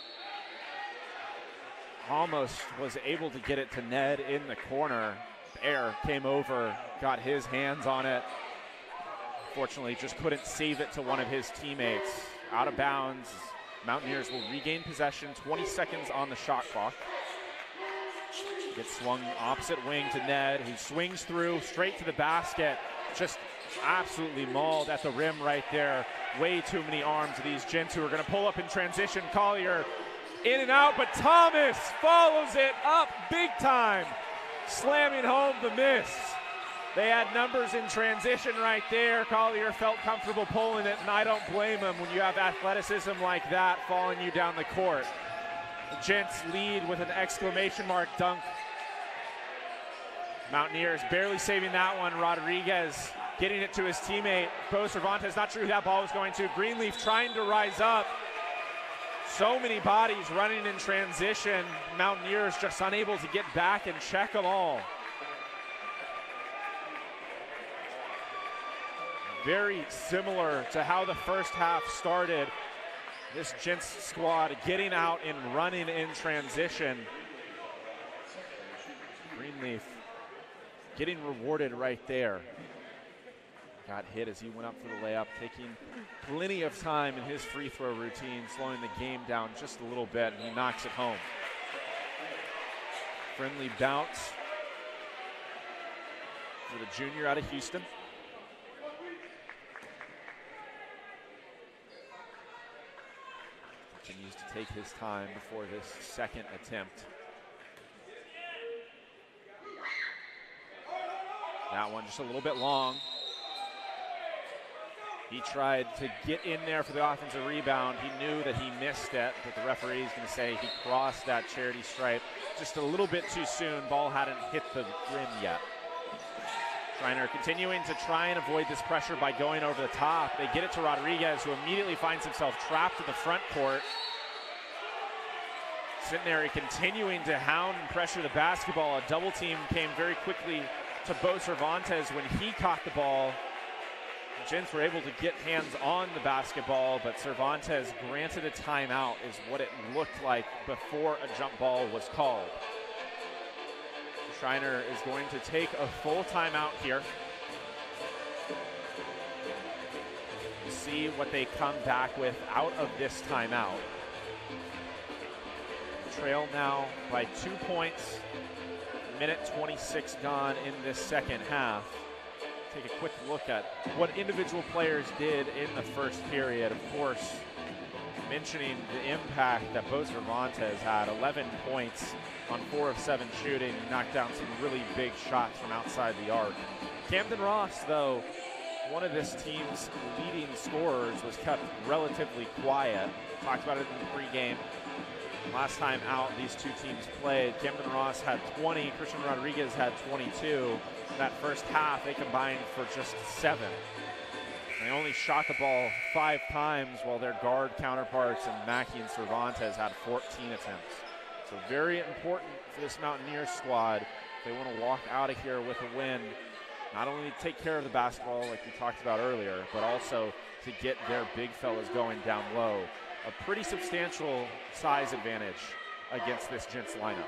Almost was able to get it to Ned in the corner. Bear came over, got his hands on it. Fortunately, just couldn't save it to one of his teammates. Out of bounds. Mountaineers will regain possession, 20 seconds on the shot clock. Gets swung opposite wing to Ned, who swings through straight to the basket. Just absolutely mauled at the rim right there. Way too many arms of these Gents who are going to pull up in transition. Collier in and out, but Thomas follows it up big time, slamming home the miss. They had numbers in transition right there. Collier felt comfortable pulling it, and I don't blame him when you have athleticism like that following you down the court. The Gents lead with an exclamation mark dunk. Mountaineers barely saving that one. Rodriguez getting it to his teammate. Bo Cervantes, not sure who that ball was going to. Greenleaf trying to rise up. So many bodies running in transition. Mountaineers just unable to get back and check them all. Very similar to how the first half started. This Gents squad getting out and running in transition. Greenleaf getting rewarded right there. Got hit as he went up for the layup, taking plenty of time in his free throw routine, slowing the game down just a little bit, and he knocks it home. Friendly bounce for the junior out of Houston. Continues to take his time before this second attempt. That one just a little bit long. He tried to get in there for the offensive rebound. He knew that he missed it, but the referee is going to say he crossed that charity stripe just a little bit too soon. Ball hadn't hit the rim yet. Schreiner continuing to try and avoid this pressure by going over the top. They get it to Rodriguez, who immediately finds himself trapped in the front court. Centenary continuing to hound and pressure the basketball. A double team came very quickly to Bo Cervantes when he caught the ball. The Gents were able to get hands on the basketball, but Cervantes granted a timeout is what it looked like before a jump ball was called. Schreiner is going to take a full timeout here. We'll see what they come back with out of this timeout. Trail now by 2 points. Minute 26 gone in this second half. Take a quick look at what individual players did in the first period. Of course, mentioning the impact that Bo Cervantes had, 11 points on 4 of 7 shooting, knocked down some really big shots from outside the arc. Camden Ross, though, one of this team's leading scorers, was kept relatively quiet. Talked about it in the pregame. Last time out, these two teams played, Camden Ross had 20, Christian Rodriguez had 22. That first half, they combined for just 7. They only shot the ball 5 times, while their guard counterparts in Mackey and Cervantes had 14 attempts. So very important for this Mountaineers squad. They want to walk out of here with a win, not only to take care of the basketball like we talked about earlier, but also to get their big fellas going down low. A pretty substantial size advantage against this Gents lineup.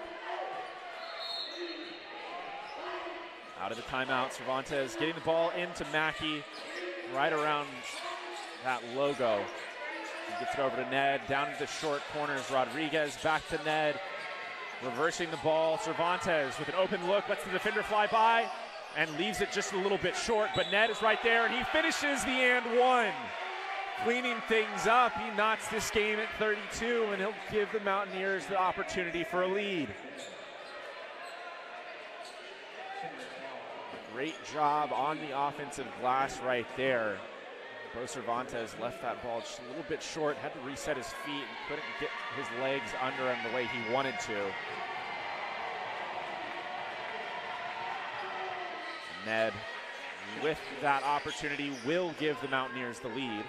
Out of the timeout, Cervantes getting the ball into Mackey right around that logo. He gets it over to Ned, down to the short corners, Rodriguez back to Ned, reversing the ball. Cervantes with an open look, lets the defender fly by and leaves it just a little bit short, but Ned is right there and he finishes the and one. Cleaning things up, he knocks this game at 32 and he'll give the Mountaineers the opportunity for a lead. Great job on the offensive glass right there. Bo Cervantes left that ball just a little bit short, had to reset his feet and couldn't get his legs under him the way he wanted to. Ned, with that opportunity, will give the Mountaineers the lead.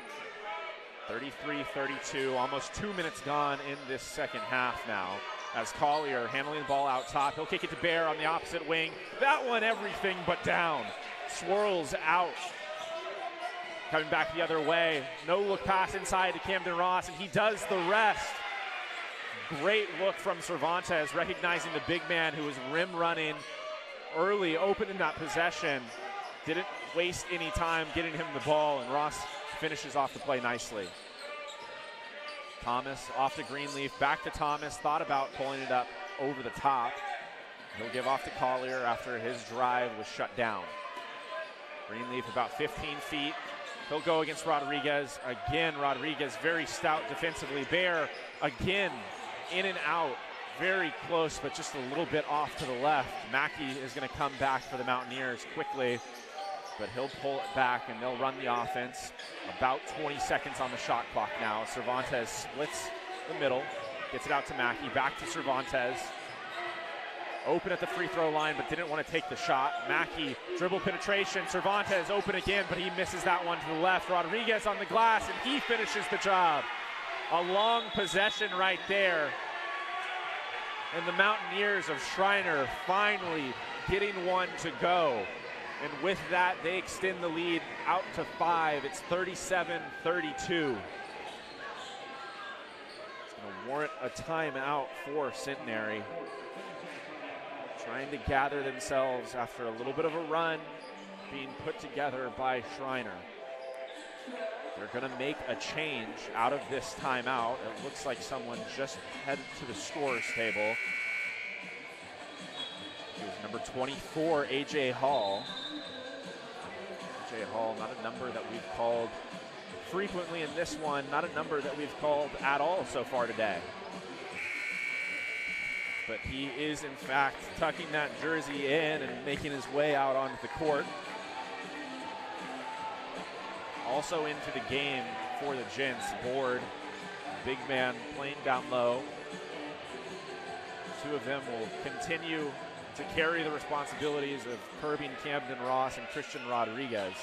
33-32, almost 2 minutes gone in this second half now. As Collier handling the ball out top, he'll kick it to Bear on the opposite wing. That one everything but down. Swirls out. Coming back the other way. No look pass inside to Camden Ross, and he does the rest. Great look from Cervantes, recognizing the big man who was rim running early, opening that possession. Didn't waste any time getting him the ball, and Ross finishes off the play nicely. Thomas off to Greenleaf, back to Thomas, thought about pulling it up over the top. He'll give off to Collier after his drive was shut down. Greenleaf about 15 feet. He'll go against Rodriguez. Again, Rodriguez very stout defensively. Bear again in and out. Very close, but just a little bit off to the left. Mackey is going to come back for the Mountaineers quickly, but he'll pull it back and they'll run the offense. About 20 seconds on the shot clock now. Cervantes splits the middle, gets it out to Mackey, back to Cervantes. Open at the free throw line, but didn't want to take the shot. Mackey, dribble penetration. Cervantes open again, but he misses that one to the left. Rodriguez on the glass, and he finishes the job. A long possession right there. And the Mountaineers of Schreiner finally getting one to go. And with that, they extend the lead out to 5. It's 37-32. It's going to warrant a timeout for Centenary. Trying to gather themselves after a little bit of a run being put together by Schreiner. They're going to make a change out of this timeout. It looks like someone just headed to the scorer's table. It was number 24, A.J. Hall. A.J. Hall, not a number that we've called frequently in this one, not a number that we've called at all so far today. But he is, in fact, tucking that jersey in and making his way out onto the court. Also into the game for the Gents, Board, big man playing down low. Two of them will continue to carry the responsibilities of curbing Camden Ross and Christian Rodriguez.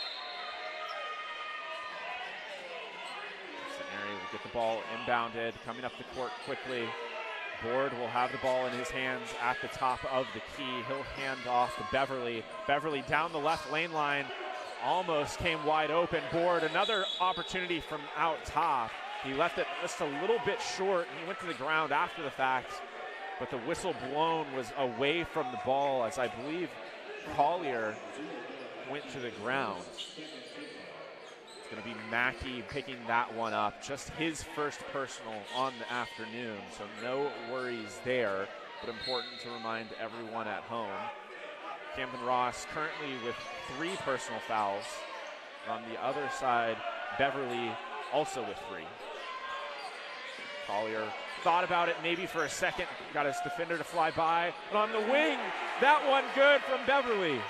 Centenary will get the ball inbounded, coming up the court quickly. Board will have the ball in his hands at the top of the key. He'll hand off to Beverly. Beverly down the left lane line, almost came wide open. Board, another opportunity from out top. He left it just a little bit short. He went to the ground after the fact, but the whistle blown was away from the ball, as I believe Collier went to the ground. It's going to be Mackey picking that one up. Just his first personal on the afternoon, so no worries there, but important to remind everyone at home. Camden Ross currently with 3 personal fouls. On the other side, Beverly also with 3. Collier thought about it maybe for a second, got his defender to fly by, but on the wing, that one good from Beverly.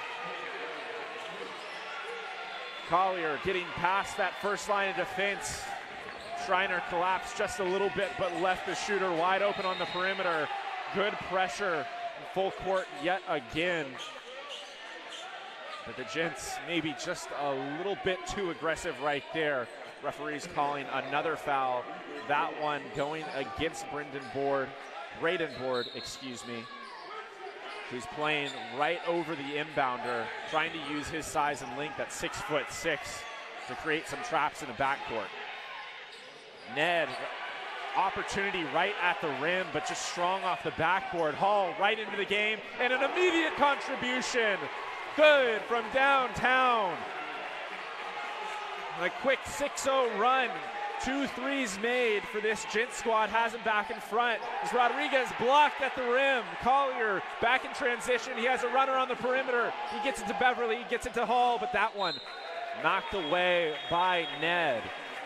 Collier getting past that first line of defense, Schreiner collapsed just a little bit, but left the shooter wide open on the perimeter. Good pressure, full court yet again. But the Gents maybe just a little bit too aggressive right there. Referee's calling another foul. That one going against Braden Board, excuse me, who's playing right over the inbounder, trying to use his size and length at 6'6" to create some traps in the backcourt. Ned, opportunity right at the rim, but just strong off the backboard. Hall right into the game, and an immediate contribution. Good from downtown. And a quick 6-0 run. 2 threes made for this Gent squad, has him back in front. As Rodriguez blocked at the rim. Collier back in transition. He has a runner on the perimeter. He gets it to Beverly, he gets it to Hall, but that one knocked away by Ned.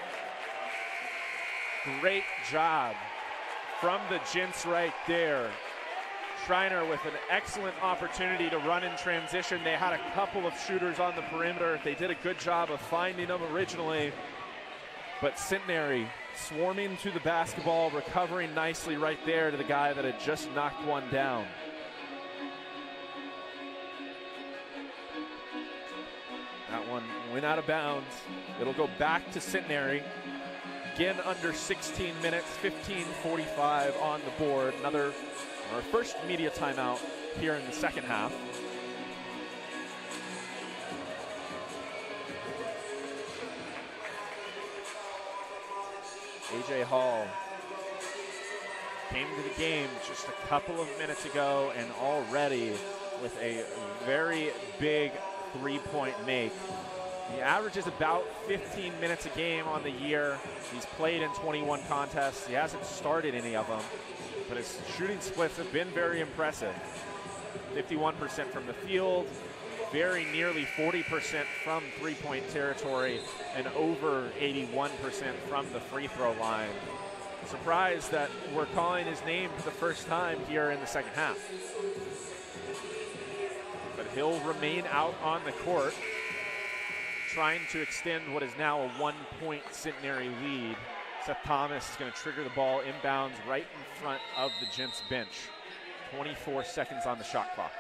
Great job from the Gents right there. Schreiner with an excellent opportunity to run in transition. They had a couple of shooters on the perimeter. They did a good job of finding them originally. But Centenary swarming to the basketball, recovering nicely right there to the guy that had just knocked one down. That one went out of bounds. It'll go back to Centenary. Again, under 16 minutes, 15:45 on the board. Our first media timeout here in the second half. AJ Hall came to the game just a couple of minutes ago and already with a very big three-point make. He averages about 15 minutes a game on the year. He's played in 21 contests. He hasn't started any of them, but his shooting splits have been very impressive. 51% from the field, very nearly 40% from three-point territory, and over 81% from the free throw line. Surprised that we're calling his name for the first time here in the second half. But he'll remain out on the court, trying to extend what is now a 1-point Centenary lead. Seth Thomas is going to trigger the ball inbounds right in front of the Gents bench. 24 seconds on the shot clock.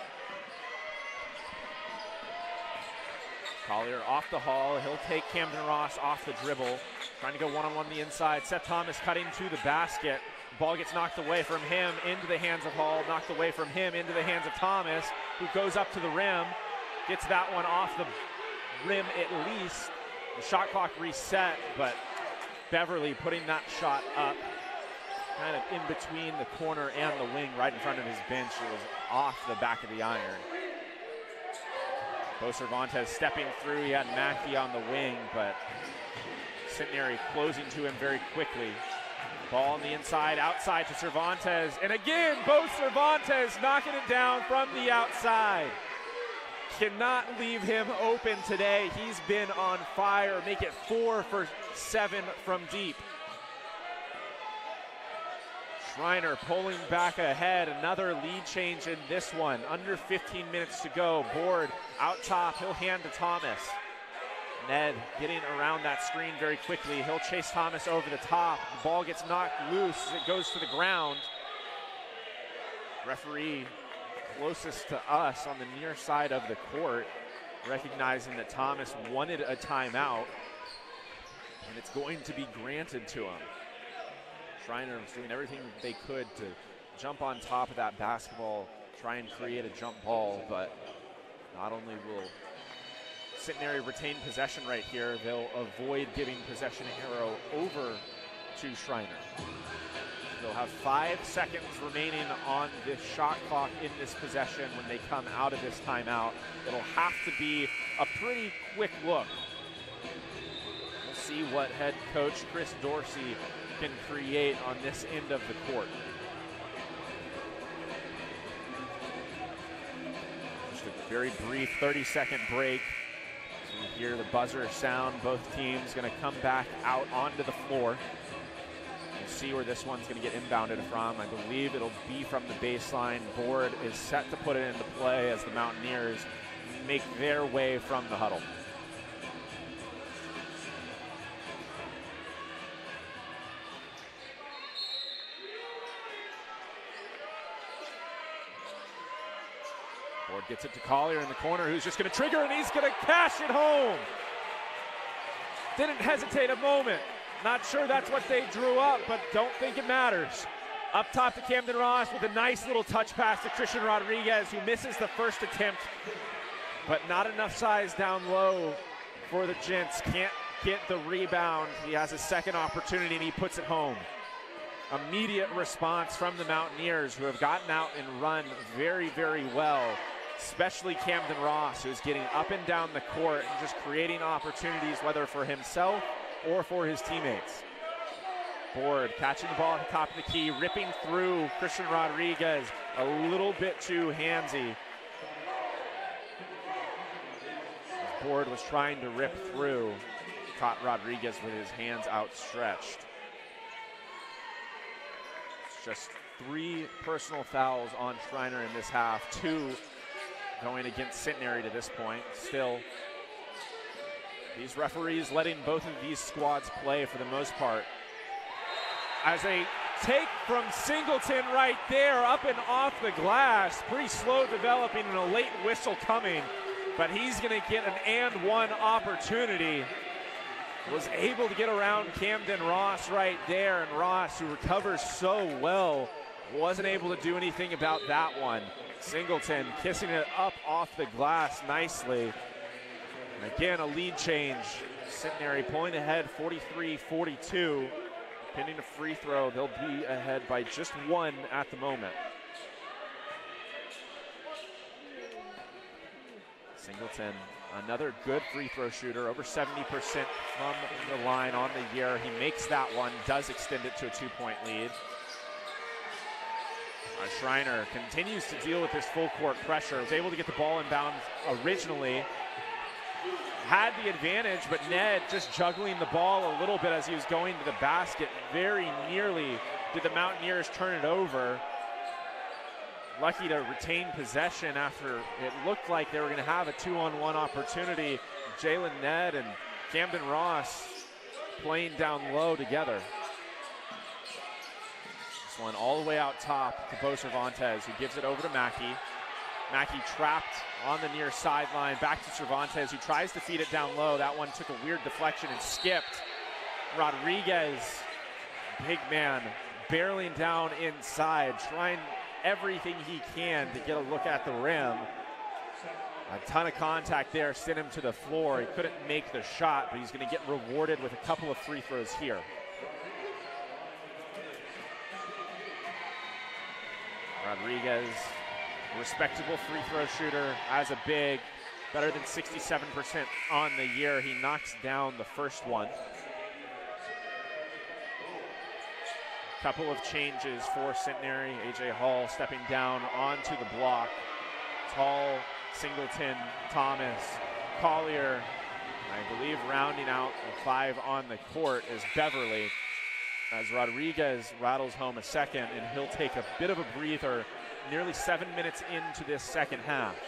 Collier off the Hall. He'll take Camden Ross off the dribble. Trying to go one-on-one the inside. Seth Thomas cutting to the basket. Ball gets knocked away from him into the hands of Hall. Knocked away from him into the hands of Thomas, who goes up to the rim. Gets that one off the rim at least. The shot clock reset, but Beverly putting that shot up kind of in between the corner and the wing right in front of his bench. It was off the back of the iron. Bo Cervantes stepping through. He had Mackey on the wing, but Centenary closing to him very quickly. Ball on the inside, outside to Cervantes. And again, Bo Cervantes knocking it down from the outside. Cannot leave him open today. He's been on fire. Make it 4 for 7 from deep. Schreiner pulling back ahead. Another lead change in this one. Under 15 minutes to go. Board out top. He'll hand to Thomas. Ned getting around that screen very quickly. He'll chase Thomas over the top. The ball gets knocked loose as it goes to the ground. Referee closest to us on the near side of the court, recognizing that Thomas wanted a timeout, and it's going to be granted to him. Schreiner was doing everything they could to jump on top of that basketball, try and create a jump ball, but not only will Centenary retain possession right here, they'll avoid giving possession arrow over to Schreiner. They'll have 5 seconds remaining on this shot clock in this possession when they come out of this timeout. It'll have to be a pretty quick look. We'll see what head coach Chris Dorsey can create on this end of the court. Just a very brief 30-second break. So you hear the buzzer sound. Both teams going to come back out onto the floor. We'll see where this one's going to get inbounded from. I believe it'll be from the baseline. Board is set to put it into play as the Mountaineers make their way from the huddle. Ford gets it to Collier in the corner, who's just going to trigger, and he's going to cash it home. Didn't hesitate a moment. Not sure that's what they drew up, but don't think it matters. Up top to Camden Ross with a nice little touch pass to Christian Rodriguez, who misses the first attempt, but not enough size down low for the Gents. Can't get the rebound. He has a second opportunity, and he puts it home. Immediate response from the Mountaineers, who have gotten out and run very, very well, especially Camden Ross, who's getting up and down the court and just creating opportunities, whether for himself or for his teammates. Ford catching the ball at the top of the key, ripping through Christian Rodriguez, a little bit too handsy. Ford was trying to rip through, caught Rodriguez with his hands outstretched. Just 3 personal fouls on Schreiner in this half, 2 going against Centenary to this point. Still, these referees letting both of these squads play for the most part. As a take from Singleton right there, up and off the glass, pretty slow developing and a late whistle coming, but he's gonna get an and one opportunity. Was able to get around Camden Ross right there, and Ross, who recovers so well, wasn't able to do anything about that one. Singleton kissing it up off the glass nicely. And again, a lead change. Centenary pulling ahead 43-42. Pending a free throw, they'll be ahead by just 1 at the moment. Singleton, another good free throw shooter, over 70% from the line on the year. He makes that one, does extend it to a 2-point lead. Schreiner continues to deal with this full court pressure. Was able to get the ball inbounds originally. Had the advantage, but Ned just juggling the ball a little bit as he was going to the basket. Very nearly did the Mountaineers turn it over. Lucky to retain possession after it looked like they were going to have a 2-on-1 opportunity. Jalen Ned and Camden Ross playing down low together. This one all the way out top to Bo Cervantes, who gives it over to Mackey. Mackey trapped on the near sideline, back to Cervantes, who tries to feed it down low. That one took a weird deflection and skipped. Rodriguez, big man, barreling down inside, trying everything he can to get a look at the rim. A ton of contact there, sent him to the floor. He couldn't make the shot, but he's going to get rewarded with a couple of free throws here. Rodriguez, respectable free throw shooter as a big, better than 67% on the year. He knocks down the first one. Couple of changes for Centenary. A.J. Hall stepping down onto the block. Tall, Singleton, Thomas, Collier. I believe rounding out the 5 on the court is Beverly, as Rodriguez rattles home a second, and he'll take a bit of a breather nearly 7 minutes into this second half.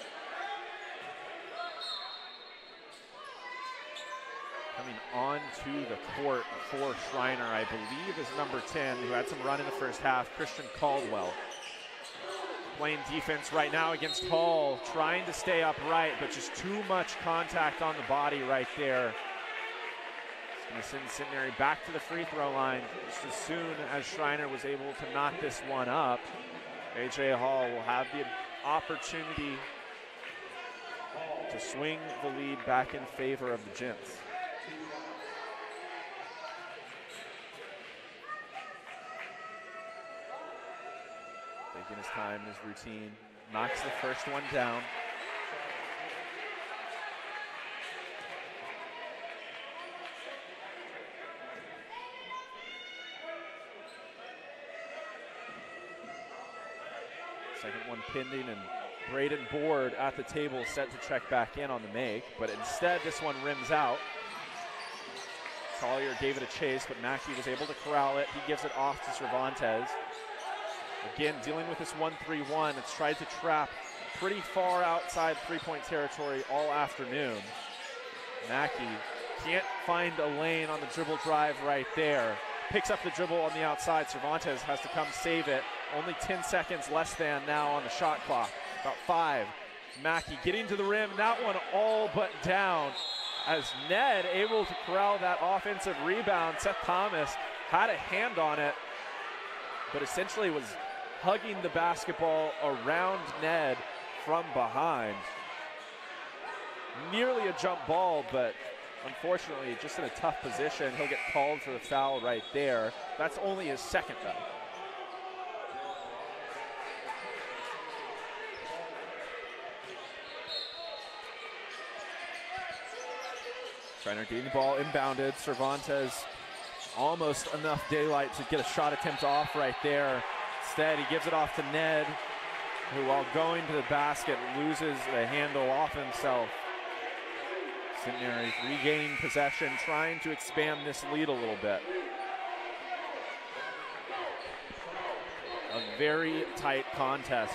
Coming onto the court for Schreiner, I believe, is number 10, who had some run in the first half, Christian Caldwell. Playing defense right now against Hall, trying to stay upright, but just too much contact on the body right there. It's going to send Centenary back to the free throw line just as soon as Schreiner was able to knock this one up. A.J. Hall will have the opportunity to swing the lead back in favor of the Gents. Taking his time, his routine, knocks the first one down. Second one pending, and Braden Board at the table set to check back in on the make, but instead this one rims out. Collier gave it a chase, but Mackey was able to corral it. He gives it off to Cervantes. Again, dealing with this 1-3-1. It's tried to trap pretty far outside three-point territory all afternoon. Mackey can't find a lane on the dribble drive right there. Picks up the dribble on the outside. Cervantes has to come save it. Only 10 seconds less than now on the shot clock. About 5. Mackey getting to the rim, that one all but down. As Ned able to corral that offensive rebound, Seth Thomas had a hand on it, but essentially was hugging the basketball around Ned from behind. Nearly a jump ball, but unfortunately just in a tough position. He'll get called for the foul right there. That's only his second though. Schreiner getting the ball inbounded. Cervantes almost enough daylight to get a shot attempt off right there. Instead, he gives it off to Ned, who while going to the basket loses the handle off himself. Centenary regaining possession, trying to expand this lead a little bit. A very tight contest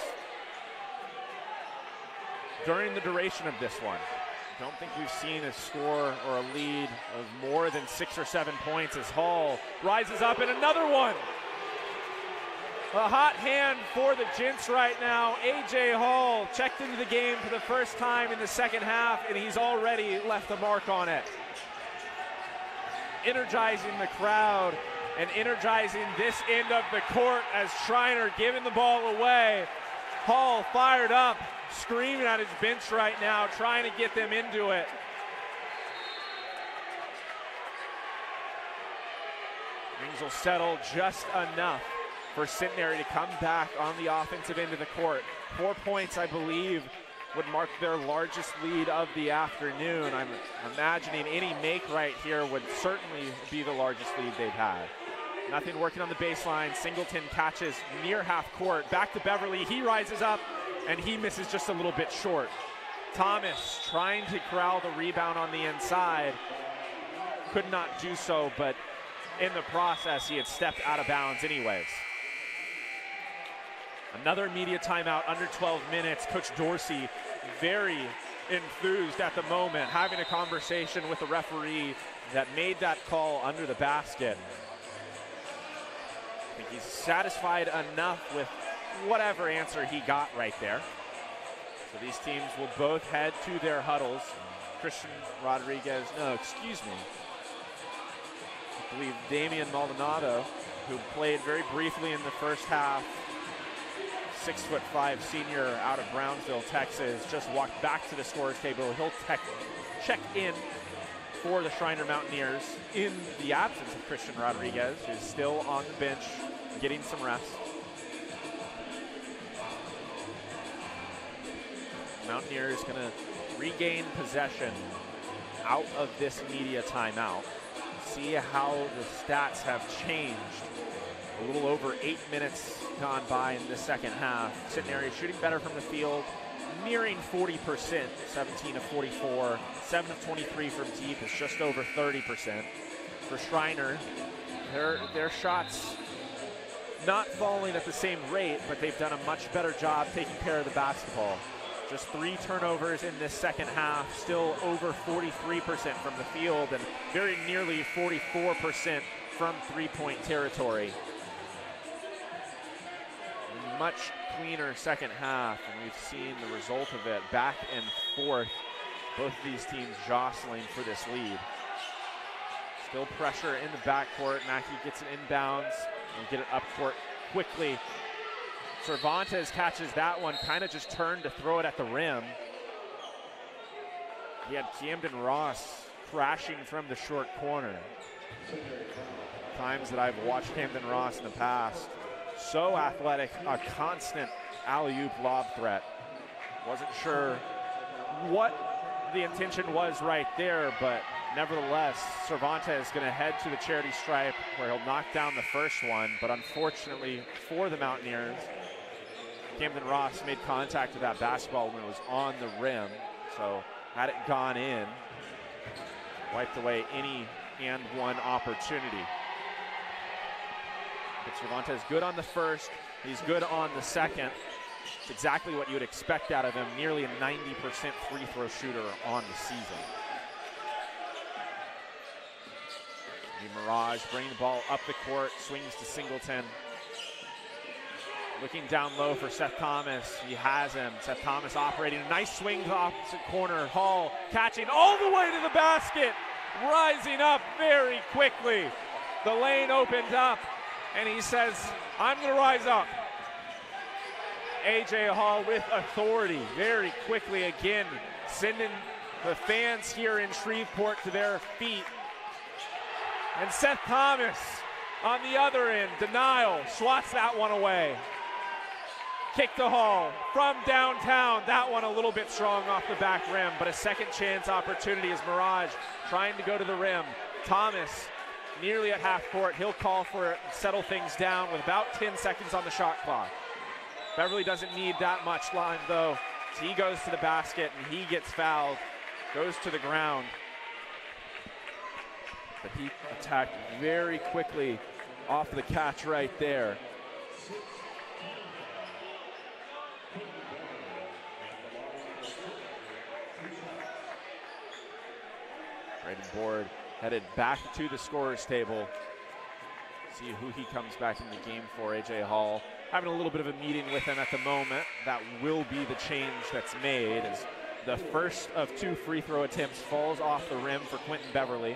during the duration of this one. I don't think we've seen a score or a lead of more than 6 or 7 points as Hall rises up and another one. A hot hand for the Gents right now. A.J. Hall checked into the game for the first time in the second half, and he's already left a mark on it. Energizing the crowd and energizing this end of the court as Schreiner giving the ball away. Hall fired up, screaming at his bench right now, trying to get them into it. Things will settle just enough for Centenary to come back on the offensive end of the court. 4 points, I believe, would mark their largest lead of the afternoon. I'm imagining any make right here would certainly be the largest lead they've had. Nothing working on the baseline. Singleton catches near half court. Back to Beverly. He rises up, and he misses just a little bit short. Thomas trying to corral the rebound on the inside. Could not do so, but in the process, he had stepped out of bounds anyways. Another media timeout under 12 minutes. Coach Dorsey very enthused at the moment, having a conversation with the referee that made that call under the basket. I think he's satisfied enough with whatever answer he got right there. So these teams will both head to their huddles. Christian Rodriguez, no, excuse me. I believe Damian Maldonado, who played very briefly in the first half, 6'5" senior out of Brownsville, Texas, just walked back to the scorer's table. He'll check in for the Schreiner Mountaineers in the absence of Christian Rodriguez, who's still on the bench getting some rest. Mountaineers gonna regain possession out of this media timeout. See how the stats have changed. A little over 8 minutes gone by in the second half. Centenary shooting better from the field, nearing 40%, 17 of 44, 7 of 23 from deep is just over 30%. For Schreiner, their shots not falling at the same rate, but they've done a much better job taking care of the basketball. Just 3 turnovers in this second half, still over 43% from the field and very nearly 44% from three-point territory. Much cleaner second half, and we've seen the result of it back and forth. Both of these teams jostling for this lead. Still pressure in the backcourt. Mackey gets it inbounds and get it up court quickly. Cervantes catches that one, kind of just turned to throw it at the rim. He had Camden Ross crashing from the short corner. Times that I've watched Camden Ross in the past. So athletic, a constant alley-oop lob threat. Wasn't sure what the intention was right there, but nevertheless, Cervantes is going to head to the charity stripe where he'll knock down the first one, but unfortunately for the Mountaineers, Camden Ross made contact with that basketball when it was on the rim, so had it gone in, wiped away any and one opportunity. But Cervantes good on the first, he's good on the second. It's exactly what you would expect out of him, nearly a 90% free throw shooter on the season. Mirage bringing the ball up the court, swings to Singleton. Looking down low for Seth Thomas. He has him. Seth Thomas operating a nice swing to the opposite corner. Hall catching all the way to the basket. Rising up very quickly. The lane opened up, and he says, I'm going to rise up. A.J. Hall with authority very quickly again, sending the fans here in Shreveport to their feet. And Seth Thomas on the other end, denial, swats that one away. Kick to Hall from downtown. That one a little bit strong off the back rim, but a second chance opportunity as Mirage trying to go to the rim. Thomas nearly at half court. He'll call for it, settle things down with about 10 seconds on the shot clock. Beverly doesn't need that much line though. So he goes to the basket and he gets fouled, goes to the ground. But he attacked very quickly off the catch right there. Braden Board headed back to the scorer's table. See who he comes back in the game for. A.J. Hall having a little bit of a meeting with him at the moment. That will be the change that's made as the first of 2 free throw attempts falls off the rim for Quentin Beverly.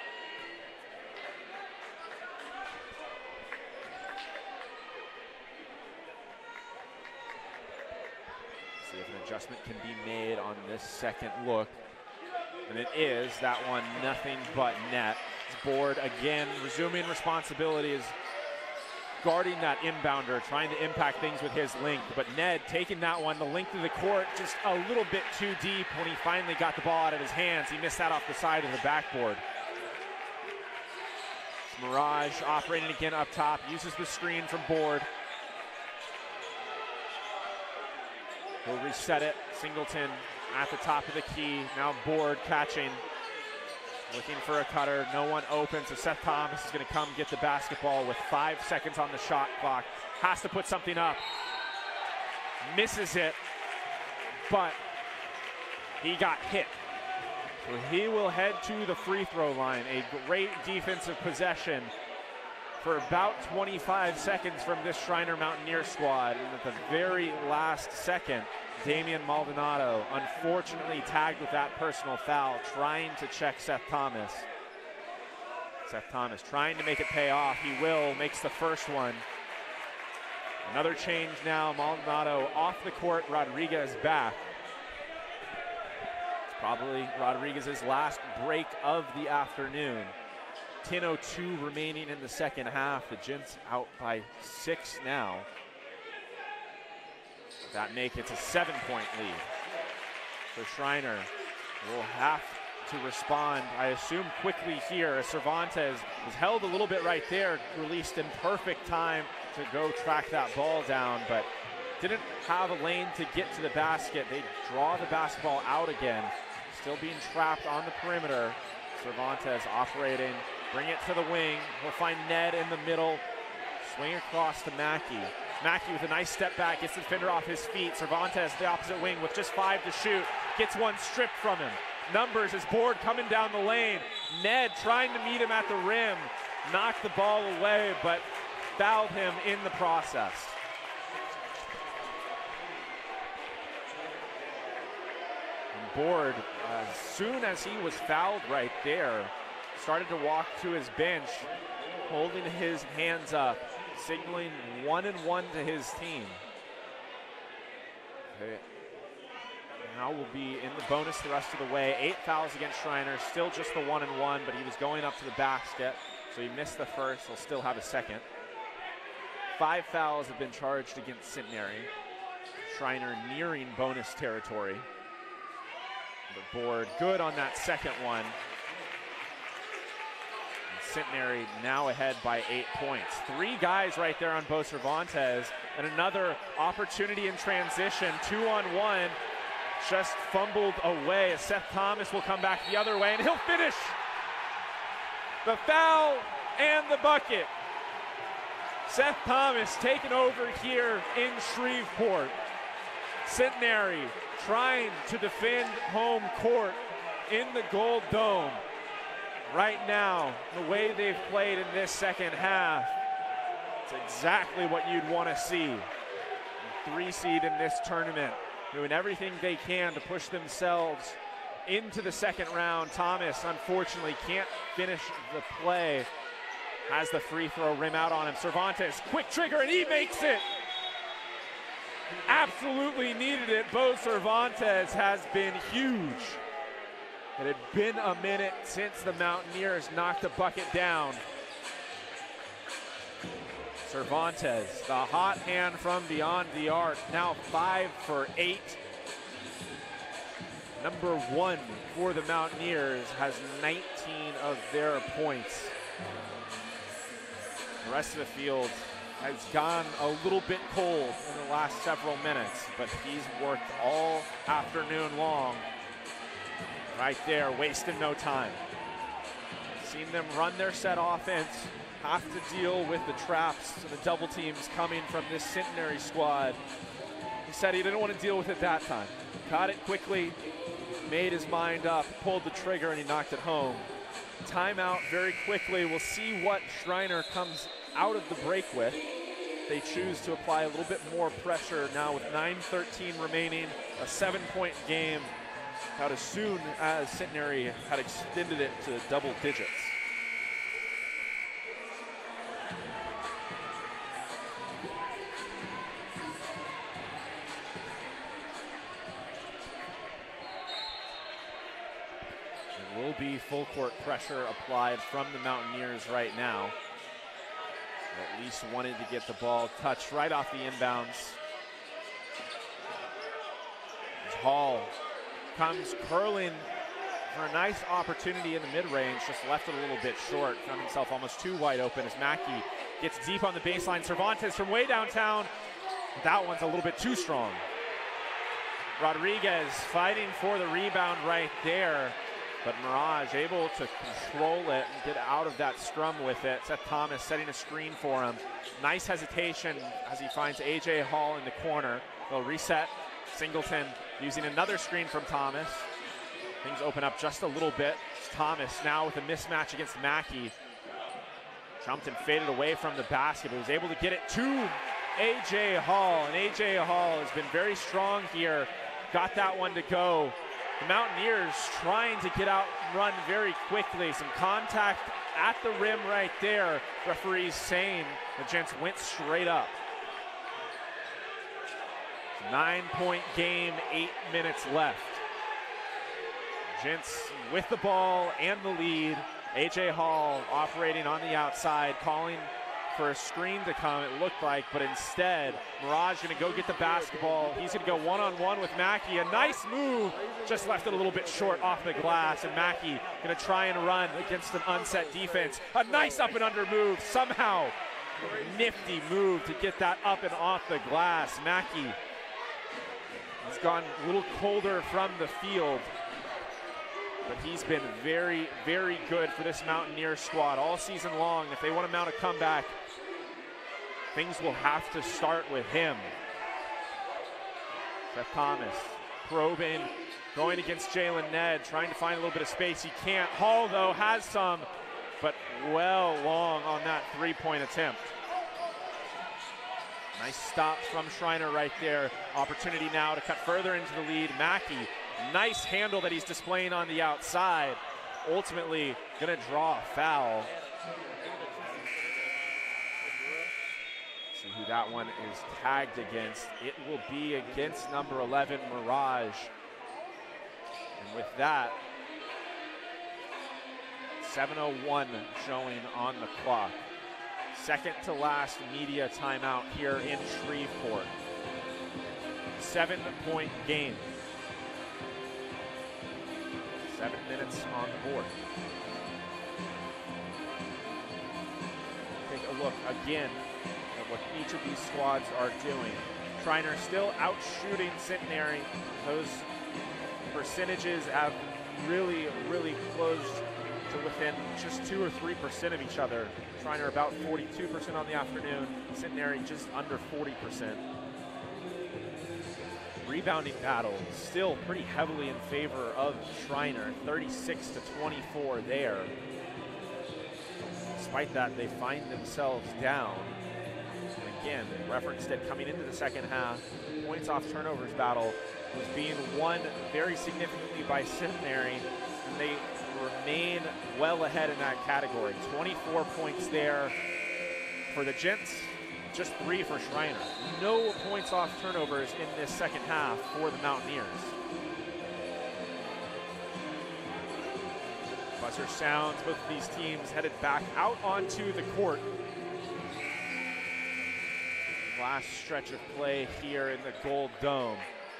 See if an adjustment can be made on this second look. And it is that one, nothing but net. Board again resuming responsibilities, guarding that inbounder, trying to impact things with his length. But Ned taking that one, the length of the court, just a little bit too deep when he finally got the ball out of his hands. He missed that off the side of the backboard. Mirage operating again up top, uses the screen from Board. He'll reset it. Singleton at the top of the key. Now Board catching. Looking for a cutter. No one open. So Seth Thomas is going to come get the basketball with 5 seconds on the shot clock. Has to put something up. Misses it. But he got hit. So he will head to the free throw line. A great defensive possession for about 25 seconds from this Shriner Mountaineer squad. And at the very last second, Damian Maldonado unfortunately tagged with that personal foul, trying to check Seth Thomas. Seth Thomas trying to make it pay off. He will, makes the first one. Another change now, Maldonado off the court, Rodriguez back. It's probably Rodriguez's last break of the afternoon. 10:02 remaining in the second half. The Gents out by 6 now. That makes it a 7-point lead. So Shriner will have to respond, I assume, quickly here. As Cervantes was held a little bit right there, released in perfect time to go track that ball down, but didn't have a lane to get to the basket. They draw the basketball out again. Still being trapped on the perimeter. Cervantes operating, bring it to the wing. He'll find Ned in the middle. Swing across to Mackey. Mackey with a nice step back, gets the defender off his feet. Cervantes, the opposite wing, with just 5 to shoot. Gets one stripped from him. Numbers, his Board coming down the lane. Ned trying to meet him at the rim. Knocked the ball away, but fouled him in the process. And Board, as soon as he was fouled right there, started to walk to his bench, holding his hands up, signaling 1-1 to his team. Okay. Now will be in the bonus the rest of the way. 8 fouls against Shriner, still just the 1-1, but he was going up to the basket, so he missed the first. He'll still have a second. 5 fouls have been charged against Centenary. Shriner nearing bonus territory. The Board good on that second one. Centenary now ahead by 8 points. 3 guys right there on Bo Cervantes, and another opportunity in transition. 2-on-1, just fumbled away. Seth Thomas will come back the other way, and he'll finish. The foul and the bucket. Seth Thomas taking over here in Shreveport. Centenary trying to defend home court in the Gold Dome. Right now, the way they've played in this second half, it's exactly what you'd want to see. 3 seed in this tournament, doing everything they can to push themselves into the second round. Thomas, unfortunately, can't finish the play. Has the free throw rim out on him. Cervantes, quick trigger, and he makes it. Absolutely needed it. Bo Cervantes has been huge. It had been a minute since the Mountaineers knocked the bucket down. Cervantes, the hot hand from beyond the arc, now 5 for 8. Number 1 for the Mountaineers has 19 of their points. The rest of the field has gone a little bit cold in the last several minutes, but he's worked all afternoon long. Right there, wasting no time. Seen them run their set offense, have to deal with the traps and the double teams coming from this Centenary squad. He said he didn't want to deal with it that time. Caught it quickly, made his mind up, pulled the trigger, and he knocked it home. Timeout very quickly. We'll see what Schreiner comes out of the break with. They choose to apply a little bit more pressure now with 9:13 remaining, a 7-point game, about as soon as Centenary had extended it to double digits. It will be full court pressure applied from the Mountaineers right now. At least wanted to get the ball touched right off the inbounds. As Hall comes curling for a nice opportunity in the mid-range, just left it a little bit short. Found himself almost too wide open as Mackey gets deep on the baseline. Cervantes from way downtown. That one's a little bit too strong. Rodriguez fighting for the rebound right there, but Mirage able to control it and get out of that scrum with it. Seth Thomas setting a screen for him. Nice hesitation as he finds A.J. Hall in the corner. They'll reset. Singleton using another screen from Thomas. Things open up just a little bit. Thomas now with a mismatch against Mackey. Jumped and faded away from the basket, but was able to get it to A.J. Hall. And A.J. Hall has been very strong here. Got that one to go. The Mountaineers trying to get out and run very quickly. Some contact at the rim right there. Referees saying the Gents went straight up. 9-point game, 8 minutes left. Gents with the ball and the lead. A.J. Hall operating on the outside, calling for a screen to come, it looked like, but instead, Mirage gonna go get the basketball. He's gonna go one-on-one with Mackey. A nice move, just left it a little bit short off the glass, and Mackey gonna try and run against an unset defense. A nice up and under move, somehow. Nifty move to get that up and off the glass. Mackey has gone a little colder from the field, but he's been very, very good for this Mountaineer squad all season long. If they want to mount a comeback, things will have to start with him. Seth Thomas probing, going against Jalen Ned, trying to find a little bit of space. He can't. Hall, though, has some, but well long on that three-point attempt. Nice stop from Schreiner right there. Opportunity now to cut further into the lead. Mackey, nice handle that he's displaying on the outside. Ultimately, gonna draw a foul. See who that one is tagged against. It will be against number 11, Mirage. And with that, 7:01 showing on the clock. Second to last media timeout here in Shreveport. 7-point game. 7 minutes on the board. Take a look again at what each of these squads are doing. Schreiner still out shooting Centenary. Those percentages have really, really closed to within just 2 or 3% of each other. Schreiner about 42% on the afternoon. Centenary just under 40%. Rebounding battle still pretty heavily in favor of Schreiner, 36-24 there. Despite that, they find themselves down. again, referenced it coming into the second half. Points off turnovers battle was being won very significantly by Centenary, and they remain well ahead in that category. 24 points there for the Gents, just 3 for Schreiner. No points off turnovers in this second half for the Mountaineers. Buzzer sounds, both of these teams headed back out onto the court. Last stretch of play here in the Gold Dome.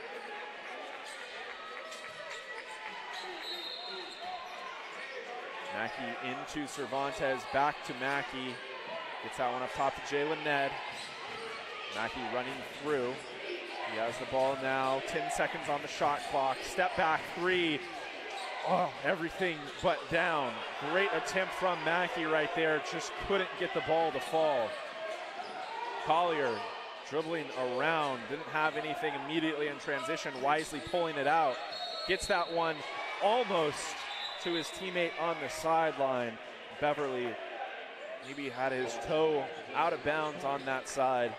Mackey into Cervantes, back to Mackey. Gets that one up top to Jalen Ned. Mackey running through. He has the ball now, 10 seconds on the shot clock. Step back 3. Oh, everything but down. Great attempt from Mackey right there. Just couldn't get the ball to fall. Collier dribbling around. Didn't have anything immediately in transition. Wisely pulling it out. Gets that one almost to his teammate on the sideline. Beverly maybe had his toe out of bounds on that side.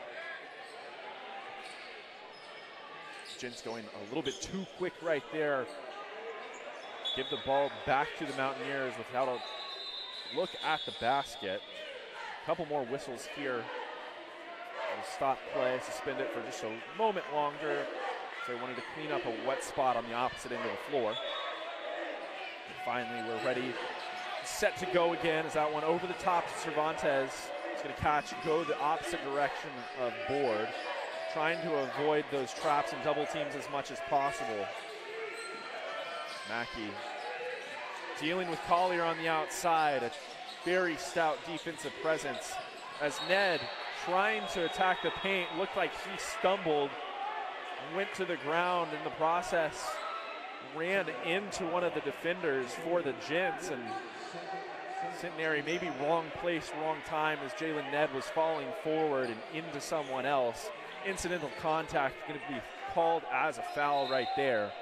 Gents going a little bit too quick right there. Give the ball back to the Mountaineers without a look at the basket. A couple more whistles here. We'll stop play, suspend it for just a moment longer. So they wanted to clean up a wet spot on the opposite end of the floor. And finally, we're ready, set to go again. As that one over the top to Cervantes. He's going to catch, go the opposite direction of board, trying to avoid those traps and double teams as much as possible. Mackey dealing with Collier on the outside, a very stout defensive presence. As Ned trying to attack the paint, looked like he stumbled, went to the ground in the process, ran into one of the defenders for the Gents, and Centenary maybe wrong place, wrong time as Jalen Ned was falling forward and into someone else. Incidental contact going to be called as a foul right there.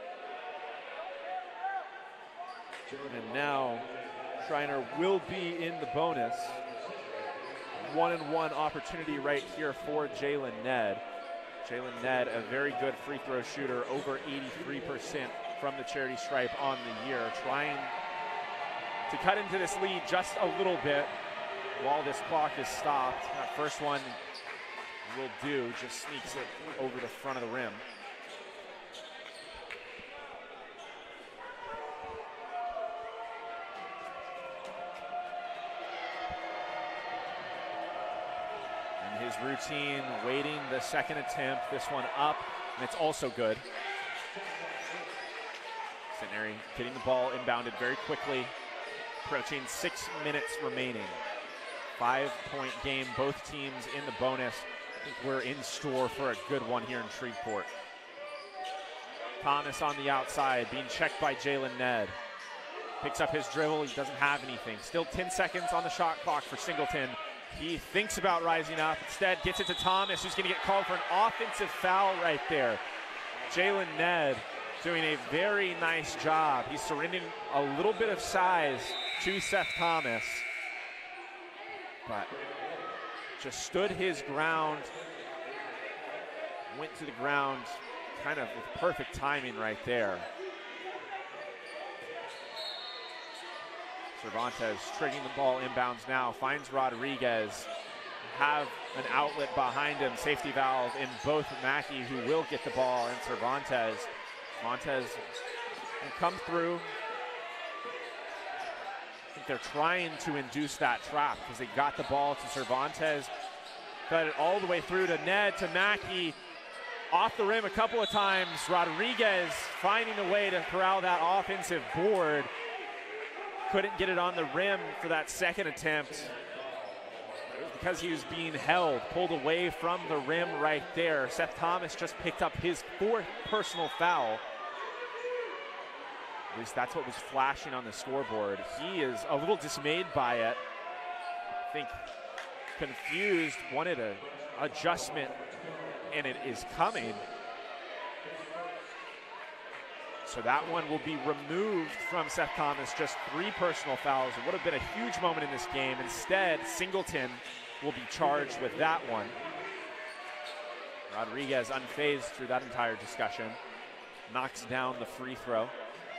And now Schreiner will be in the bonus. 1-and-1 opportunity right here for Jalen Ned. Jalen Ned, a very good free throw shooter, over 83% from the charity stripe on the year. Trying to cut into this lead just a little bit while this clock is stopped. That first one will do, just sneaks it over the front of the rim. His routine, waiting the second attempt, this one up, and it's also good. Centenary getting the ball inbounded very quickly, approaching 6 minutes remaining. 5-point game, both teams in the bonus. I think we're in store for a good one here in Shreveport. Thomas on the outside, being checked by Jalen Ned. Picks up his dribble, he doesn't have anything. Still 10 seconds on the shot clock for Singleton. He thinks about rising up, instead gets it to Thomas, who's gonna get called for an offensive foul right there. Jalen Ned doing a very nice job. He's surrendering a little bit of size to Seth Thomas, but just stood his ground, went to the ground kind of with perfect timing right there. Cervantes triggering the ball inbounds now, finds Rodriguez. Have an outlet behind him, safety valve in both Mackey, who will get the ball, and Cervantes. Cervantes will come through. I think they're trying to induce that trap because they got the ball to Cervantes. Fed it all the way through to Ned, to Mackey. Off the rim a couple of times. Rodriguez finding a way to corral that offensive board. Couldn't get it on the rim for that second attempt. It was because he was being held, pulled away from the rim right there. Seth Thomas just picked up his 4th personal foul. At least that's what was flashing on the scoreboard. He is a little dismayed by it. I think confused, wanted an adjustment, and it is coming. So that one will be removed from Seth Thomas. Just 3 personal fouls. It would have been a huge moment in this game. Instead, Singleton will be charged with that one. Rodriguez unfazed through that entire discussion. Knocks down the free throw.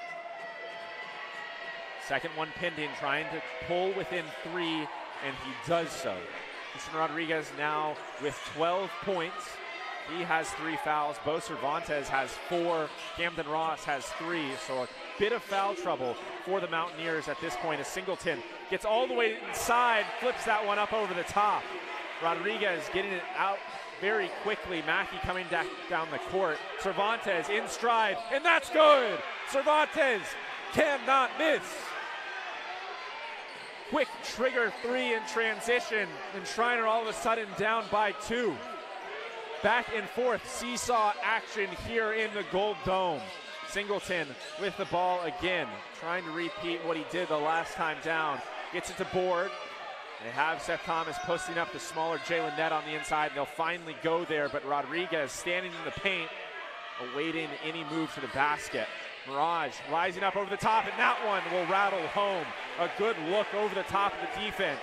Second one pinned in, trying to pull within 3, and he does so. Christian Rodriguez now with 12 points. He has 3 fouls. Bo Cervantes has 4. Camden Ross has 3. So a bit of foul trouble for the Mountaineers at this point as Singleton gets all the way inside, flips that one up over the top. Rodriguez getting it out very quickly. Mackey coming down the court. Cervantes in stride, and that's good! Cervantes cannot miss. Quick trigger 3 in transition, and Schreiner all of a sudden down by 2. Back and forth seesaw action here in the Gold Dome. Singleton with the ball again, trying to repeat what he did the last time down. Gets it to board. They have Seth Thomas posting up the smaller Jalen Nett on the inside, and they'll finally go there, but Rodriguez standing in the paint, awaiting any move to the basket. Mirage rising up over the top, and that one will rattle home. A good look over the top of the defense.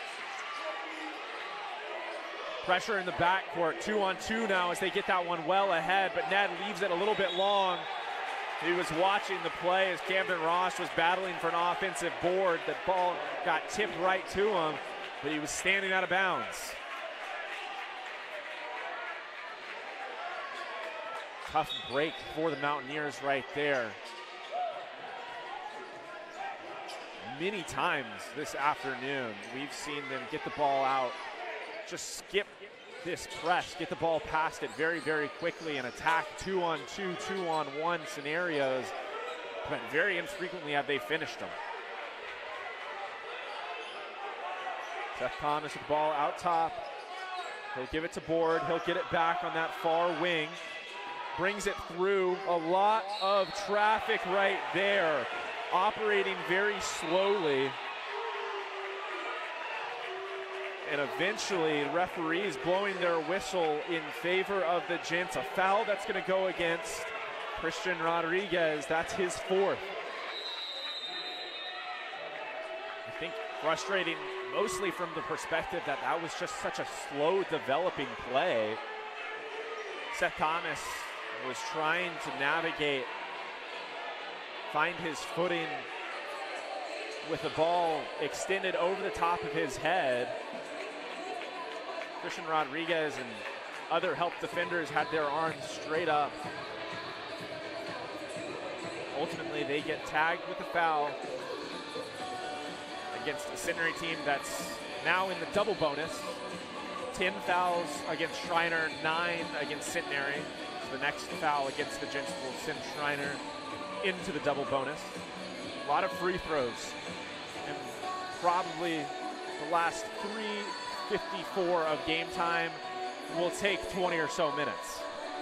Pressure in the backcourt, 2-on-2 now as they get that one well ahead, but Ned leaves it a little bit long. He was watching the play as Camden Ross was battling for an offensive board. The ball got tipped right to him, but he was standing out of bounds. Tough break for the Mountaineers right there. Many times this afternoon, we've seen them get the ball out, just skip this press, get the ball past it very, very quickly and attack 2-on-2, 2-on-1 scenarios, but very infrequently have they finished them. Seth Thomas with the ball out top. He'll give it to Board. He'll get it back on that far wing. Brings it through. A lot of traffic right there. Operating very slowly. And eventually, referees blowing their whistle in favor of the Gents. A foul that's going to go against Christian Rodriguez. That's his 4th. I think frustrating mostly from the perspective that that was just such a slow developing play. Seth Thomas was trying to navigate, find his footing with the ball extended over the top of his head. Christian Rodriguez and other help defenders had their arms straight up. Ultimately, they get tagged with a foul against a Centenary team that's now in the double bonus. 10 fouls against Schreiner, 9 against Centenary. So the next foul against the Gents will send Schreiner into the double bonus. A lot of free throws, and probably the last 3:54 of game time will take 20 or so minutes.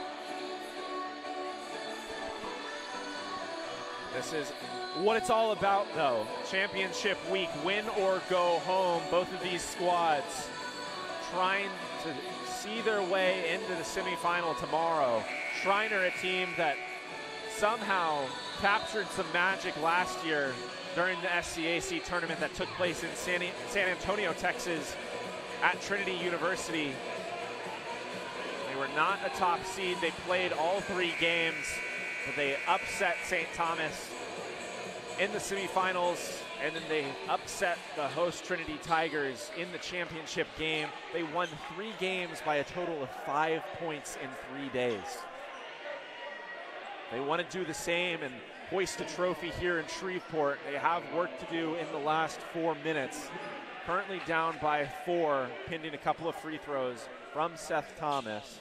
This is what it's all about, though. Championship week, win or go home. Both of these squads trying to see their way into the semifinal tomorrow. Schreiner, a team that somehow captured some magic last year during the SCAC tournament that took place in San Antonio, Texas, at Trinity University. They were not a top seed. They played all 3 games, but they upset St. Thomas in the semifinals, and then they upset the host Trinity Tigers in the championship game. They won 3 games by a total of 5 points in 3 days. They want to do the same and hoist a trophy here in Shreveport. They have work to do in the last 4 minutes. Currently down by 4, pending a couple of free throws from Seth Thomas.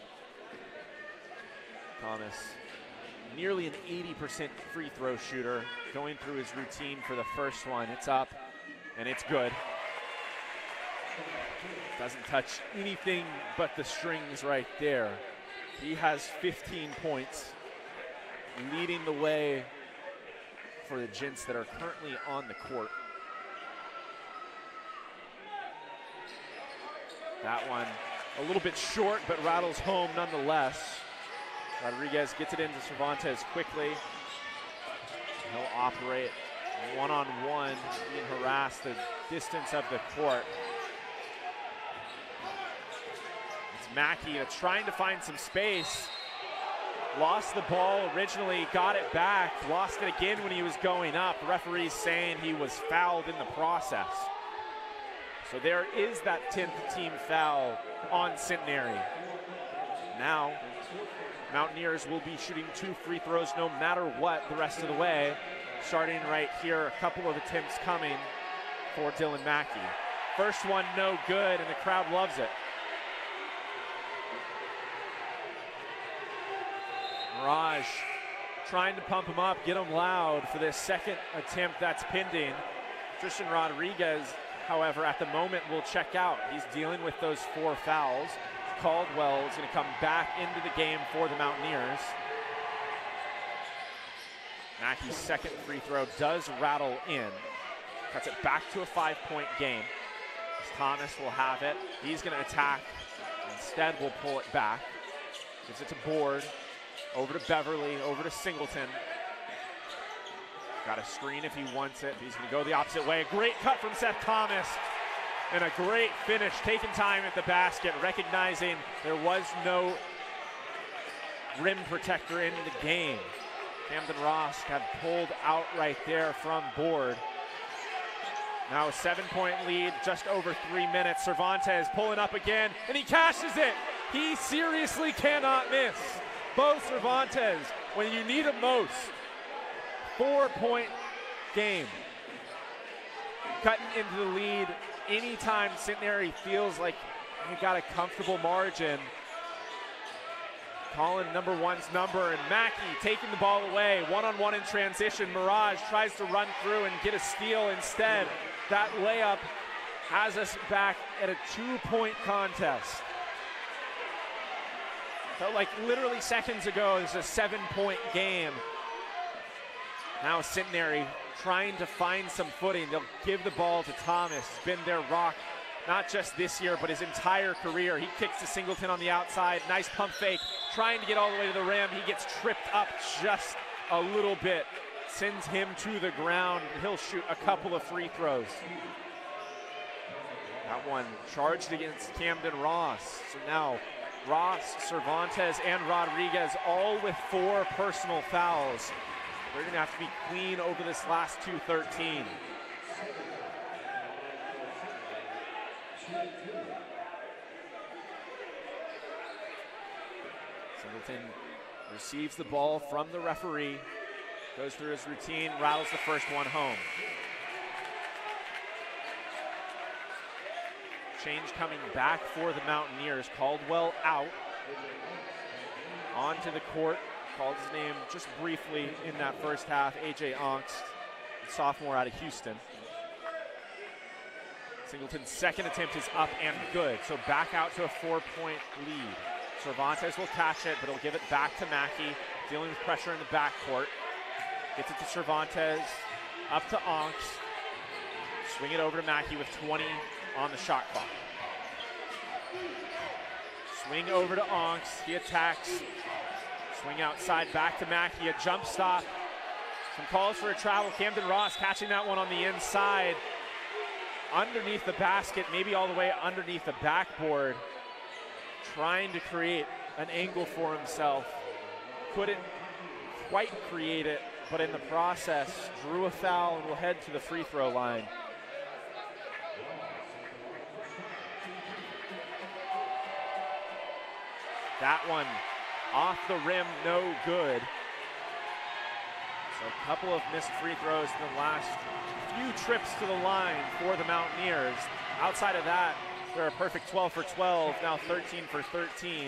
Thomas, nearly an 80% free throw shooter, going through his routine for the first one. It's up, and it's good. Doesn't touch anything but the strings right there. He has 15 points, leading the way for the Gents that are currently on the court. That one a little bit short, but rattles home nonetheless. Rodriguez gets it into Cervantes quickly. He'll operate one-on-one, being harassed the distance of the court. Mackey trying to find some space. Lost the ball originally, got it back, lost it again when he was going up. The referee's saying he was fouled in the process. So there is that 10th team foul on Centenary. Now, Mountaineers will be shooting 2 free throws no matter what the rest of the way. Starting right here, a couple of attempts coming for Dylan Mackey. First one no good, and the crowd loves it. Mirage trying to pump him up, get him loud for this second attempt that's pending. Tristan Rodriguez, however, at the moment will check out. He's dealing with those 4 fouls. Caldwell is going to come back into the game for the Mountaineers. Mackey's second free throw does rattle in. Cuts it back to a 5-point game. Thomas will have it. He's going to attack. Instead, we'll pull it back. Gives it to Board. Over to Beverly, over to Singleton. Got a screen if he wants it. He's going to go the opposite way. A great cut from Seth Thomas. And a great finish, taking time at the basket, recognizing there was no rim protector in the game. Camden Ross got pulled out right there from Board. Now a 7-point lead, just over 3 minutes. Cervantes pulling up again, and he cashes it. He seriously cannot miss. Bo Cervantes, when you need him most. 4-point game. Cutting into the lead anytime Centenary feels like you got a comfortable margin. Calling number 1's number, and Mackey taking the ball away. One-on-one in transition. Mirage tries to run through and get a steal instead. That layup has us back at a 2-point contest. Felt like literally seconds ago it was a 7-point game. Now Centenary trying to find some footing. They'll give the ball to Thomas. He's been their rock, not just this year, but his entire career. He kicks to Singleton on the outside. Nice pump fake, trying to get all the way to the rim. He gets tripped up just a little bit. Sends him to the ground. He'll shoot a couple of free throws. That one charged against Camden Ross. So now Ross, Cervantes, and Rodriguez all with 4 personal fouls. They're going to have to be clean over this last 2-13. Singleton receives the ball from the referee, goes through his routine, rattles the first one home. Change coming back for the Mountaineers. Caldwell out. Onto the court. Called his name just briefly in that first half. A.J. Ongst, sophomore out of Houston. Singleton's second attempt is up and good. So back out to a 4-point lead. Cervantes will catch it, but he'll give it back to Mackey. Dealing with pressure in the backcourt. Gets it to Cervantes. Up to Ongst. Swing it over to Mackey with 20 on the shot clock. Swing over to Ongst. He attacks. Swing outside, back to Mackey, a jump stop. Some calls for a travel. Camden Ross catching that one on the inside. Underneath the basket, maybe all the way underneath the backboard. Trying to create an angle for himself. Couldn't quite create it, but in the process, drew a foul and will head to the free throw line. That one off the rim, no good. So a couple of missed free throws in the last few trips to the line for the Mountaineers. Outside of that, they're a perfect 12 for 12, now 13 for 13.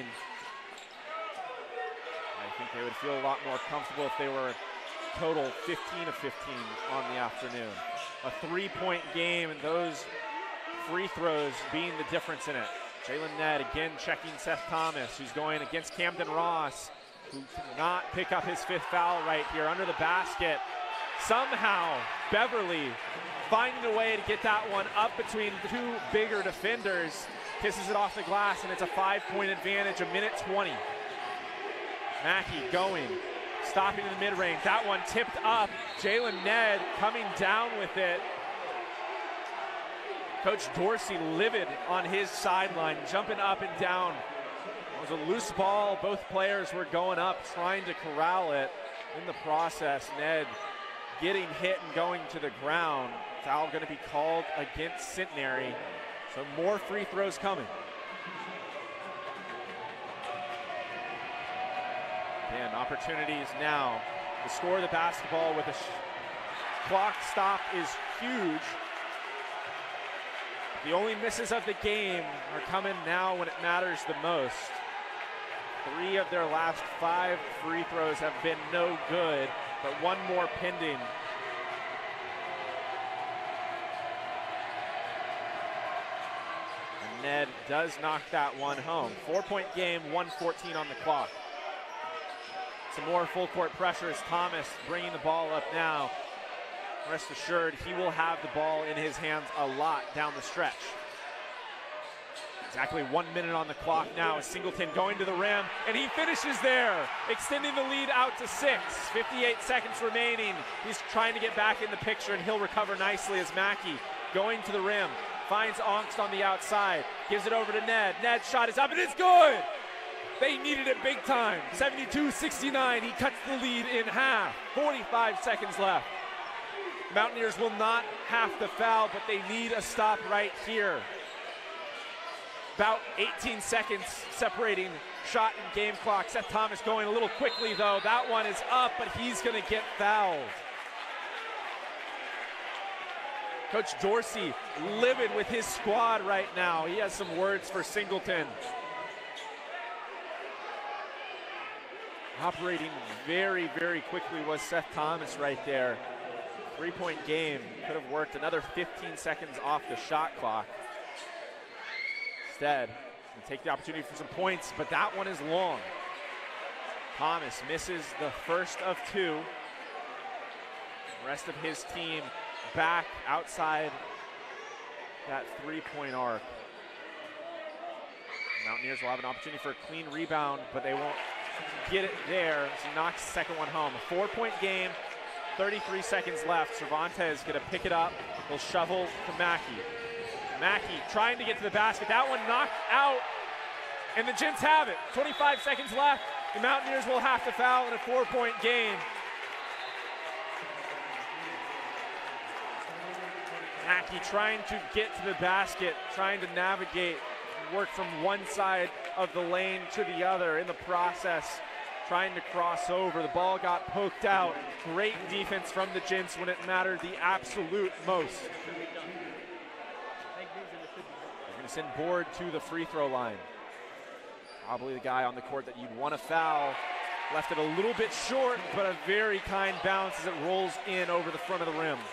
I think they would feel a lot more comfortable if they were total 15 of 15 on the afternoon. A 3-point game, and those free throws being the difference in it. Jalen Ned again checking Seth Thomas, who's going against Camden Ross, who cannot pick up his 5th foul right here under the basket. Somehow, Beverly finding a way to get that one up between 2 bigger defenders. Kisses it off the glass, and it's a 5-point advantage, a minute 20. Mackey going, stopping in the mid-range. That one tipped up. Jalen Ned coming down with it. Coach Dorsey livid on his sideline, jumping up and down It was a loose ball. Both players were going up, trying to corral it. In the process, Ned getting hit and going to the ground. Foul going to be called against Centenary. So more free throws coming. And opportunities now to score the basketball with a clock stop is huge. The only misses of the game are coming now when it matters the most. 3 of their last 5 free throws have been no good, but one more pending. And Ned does knock that one home. 4-point game, 1:14 on the clock. Some more full court pressure as Thomas bringing the ball up now. Rest assured, he will have the ball in his hands a lot down the stretch. Exactly 1 minute on the clock now. Singleton going to the rim, and he finishes there, extending the lead out to 6. 58 seconds remaining. He's trying to get back in the picture, and he'll recover nicely as Mackey going to the rim, finds Ongst on the outside, gives it over to Ned. Ned's shot is up, and it's good! They needed it big time. 72-69, he cuts the lead in half. 45 seconds left. Mountaineers will not have to foul, but they need a stop right here. About 18 seconds separating shot and game clock. Seth Thomas going a little quickly though. That one is up, but he's gonna get fouled. Coach Dorsey livid with his squad right now. He has some words for Singleton. Operating very, very quickly was Seth Thomas right there. 3-point game, could have worked another 15 seconds off the shot clock. Instead, we'll take the opportunity for some points, but that one is long. Thomas misses the first of 2. The rest of his team back outside that 3-point arc. Mountaineers will have an opportunity for a clean rebound, but they won't get it there. So knocks the second one home. A 4-point game, 33 seconds left. Cervantes gonna pick it up. He'll shovel to Mackey. Mackey trying to get to the basket. That one knocked out, and the Gents have it. 25 seconds left. The Mountaineers will have to foul in a 4-point game. Mackey trying to get to the basket, trying to navigate, work from one side of the lane to the other. In the process, trying to cross over. The ball got poked out. Great defense from the Gents when it mattered the absolute most. They're going to send Board to the free throw line. Probably the guy on the court that you'd want to foul. Left it a little bit short, but a very kind bounce as it rolls in over the front of the rim.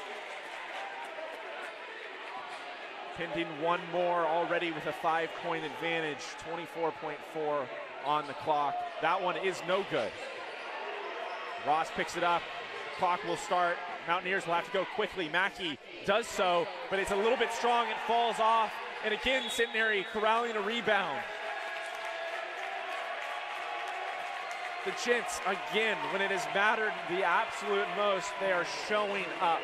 Pending one more already with a 5-point advantage, 24.4 on the clock. That one is no good. Ross picks it up. Clock will start. Mountaineers will have to go quickly. Mackey does so, but it's a little bit strong. It falls off. And again, Centenary corralling a rebound. The Gents, again, when it has mattered the absolute most, they are showing up.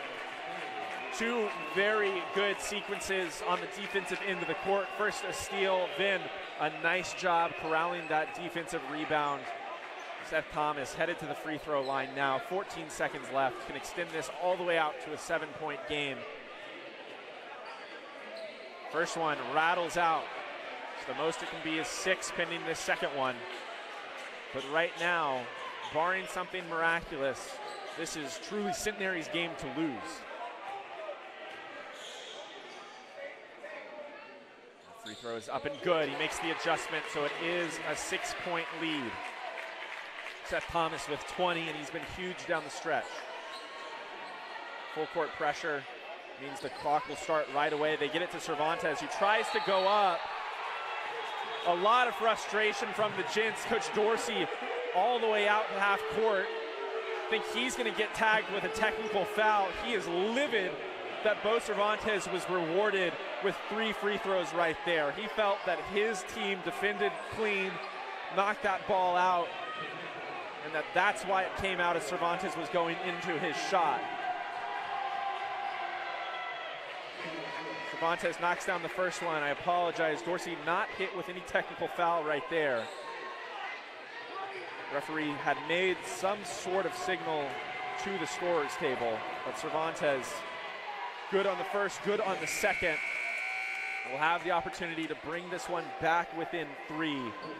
2 very good sequences on the defensive end of the court. First a steal, then a nice job corralling that defensive rebound. Seth Thomas headed to the free throw line now. 14 seconds left. Can extend this all the way out to a 7-point game. First one rattles out. So the most it can be is 6 pending this second one. But right now, barring something miraculous, this is truly Centenary's game to lose. Free throw is up and good. He makes the adjustment, so it is a 6-point lead. Seth Thomas with 20, and he's been huge down the stretch. Full court pressure means the clock will start right away. They get it to Cervantes, who tries to go up. A lot of frustration from the Gents. Coach Dorsey all the way out to half court. I think he's going to get tagged with a technical foul. He is livid that Bo Cervantes was rewarded with 3 free throws right there. He felt that his team defended clean, knocked that ball out, and that's why it came out as Cervantes was going into his shot. Cervantes knocks down the first one. I apologize. Dorsey not hit with any technical foul right there. Referee had made some sort of signal to the scorer's table, but Cervantes good on the first, good on the second. Will have the opportunity to bring this one back within 3.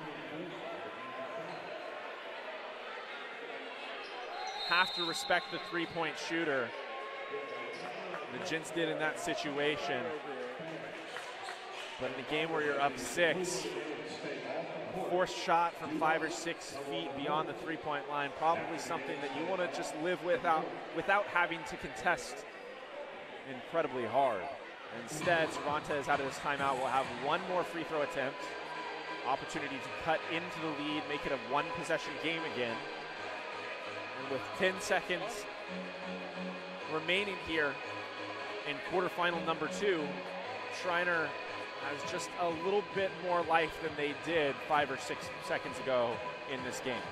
Have to respect the three-point shooter. The Gents did in that situation. But in a game where you're up 6, a forced shot from 5 or 6 feet beyond the three-point line, probably something that you want to just live without having to contest incredibly hard. Instead, Cervantes out of this timeout will have one more free throw attempt. Opportunity to cut into the lead, make it a one-possession game again. And with 10 seconds remaining here in quarterfinal number 2, Schreiner has just a little bit more life than they did 5 or 6 seconds ago in this game.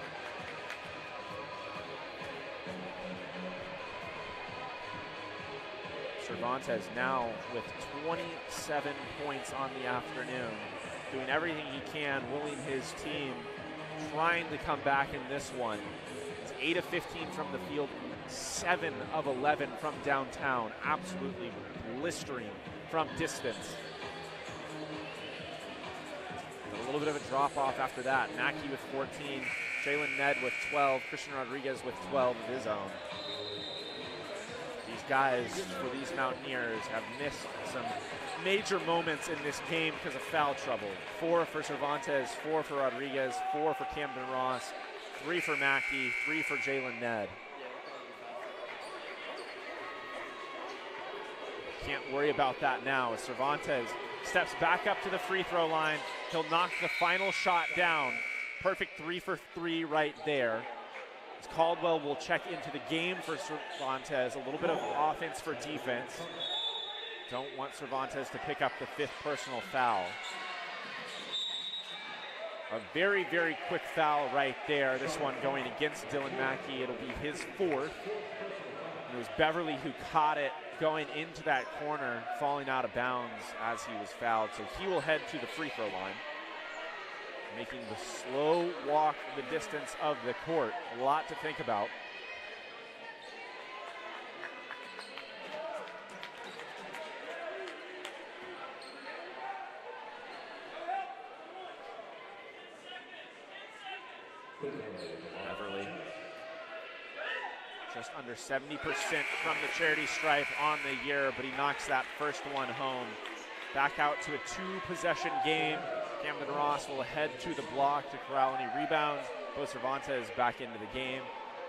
Cervantes now with 27 points on the afternoon, doing everything he can, willing his team, trying to come back in this one. It's 8 of 15 from the field, 7 of 11 from downtown, absolutely blistering from distance. A little bit of a drop off after that. Mackey with 14, Jalen Ned with 12, Christian Rodriguez with 12 of his own. These guys, for these Mountaineers, have missed some major moments in this game because of foul trouble. 4 for Cervantes, 4 for Rodriguez, 4 for Camden Ross, 3 for Mackey, 3 for Jalen Ned. Can't worry about that now as Cervantes steps back up to the free throw line. He'll knock the final shot down. Perfect 3 for 3 right there. As Caldwell will check into the game for Cervantes. A little bit of offense for defense. Don't want Cervantes to pick up the 5th personal foul. A very, very quick foul right there. This one going against Dylan Mackey. It'll be his 4th. And it was Beverly who caught it going into that corner, falling out of bounds as he was fouled. So he will head to the free throw line, making the slow walk the distance of the court. A lot to think about. Beverly just under 70% from the charity stripe on the year, but he knocks that first one home. Back out to a 2-possession game. Camden Ross will head to the block to corral any rebounds. Bo Cervantes back into the game.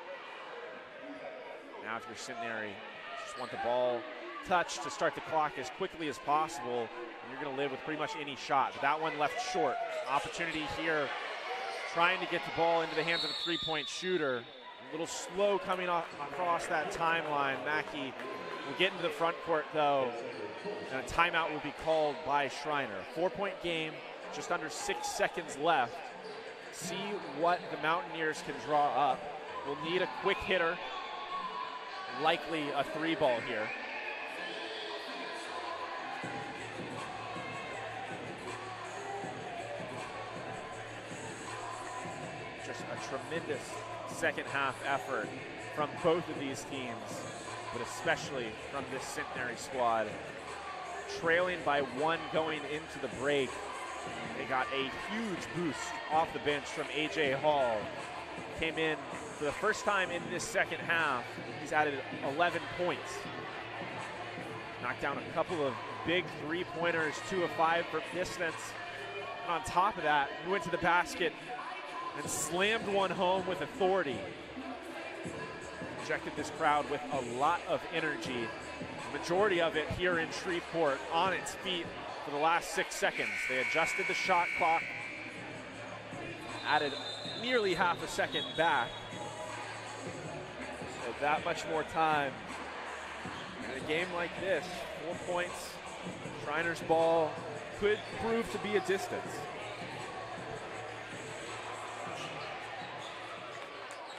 Now if you're sitting there, you just want the ball touched to start the clock as quickly as possible, and you're going to live with pretty much any shot. But that one left short. Opportunity here, trying to get the ball into the hands of a three-point shooter. A little slow coming across that timeline. Mackey will get into the front court though, and a timeout will be called by Schreiner. 4-point game, just under 6 seconds left. See what the Mountaineers can draw up. We'll need a quick hitter, likely a 3-ball here. Just a tremendous second half effort from both of these teams, but especially from this Centenary squad. Trailing by 1 going into the break. They got a huge boost off the bench from A.J. Hall. Came in for the first time in this second half. He's added 11 points. Knocked down a couple of big three-pointers, 2 of 5 from distance. And on top of that, he went to the basket and slammed one home with authority. Injected this crowd with a lot of energy. The majority of it here in Shreveport on its feet for the last 6 seconds. They adjusted the shot clock, added nearly half a second back. So that much more time. In a game like this, 4 points, Schreiner's ball could prove to be a distance.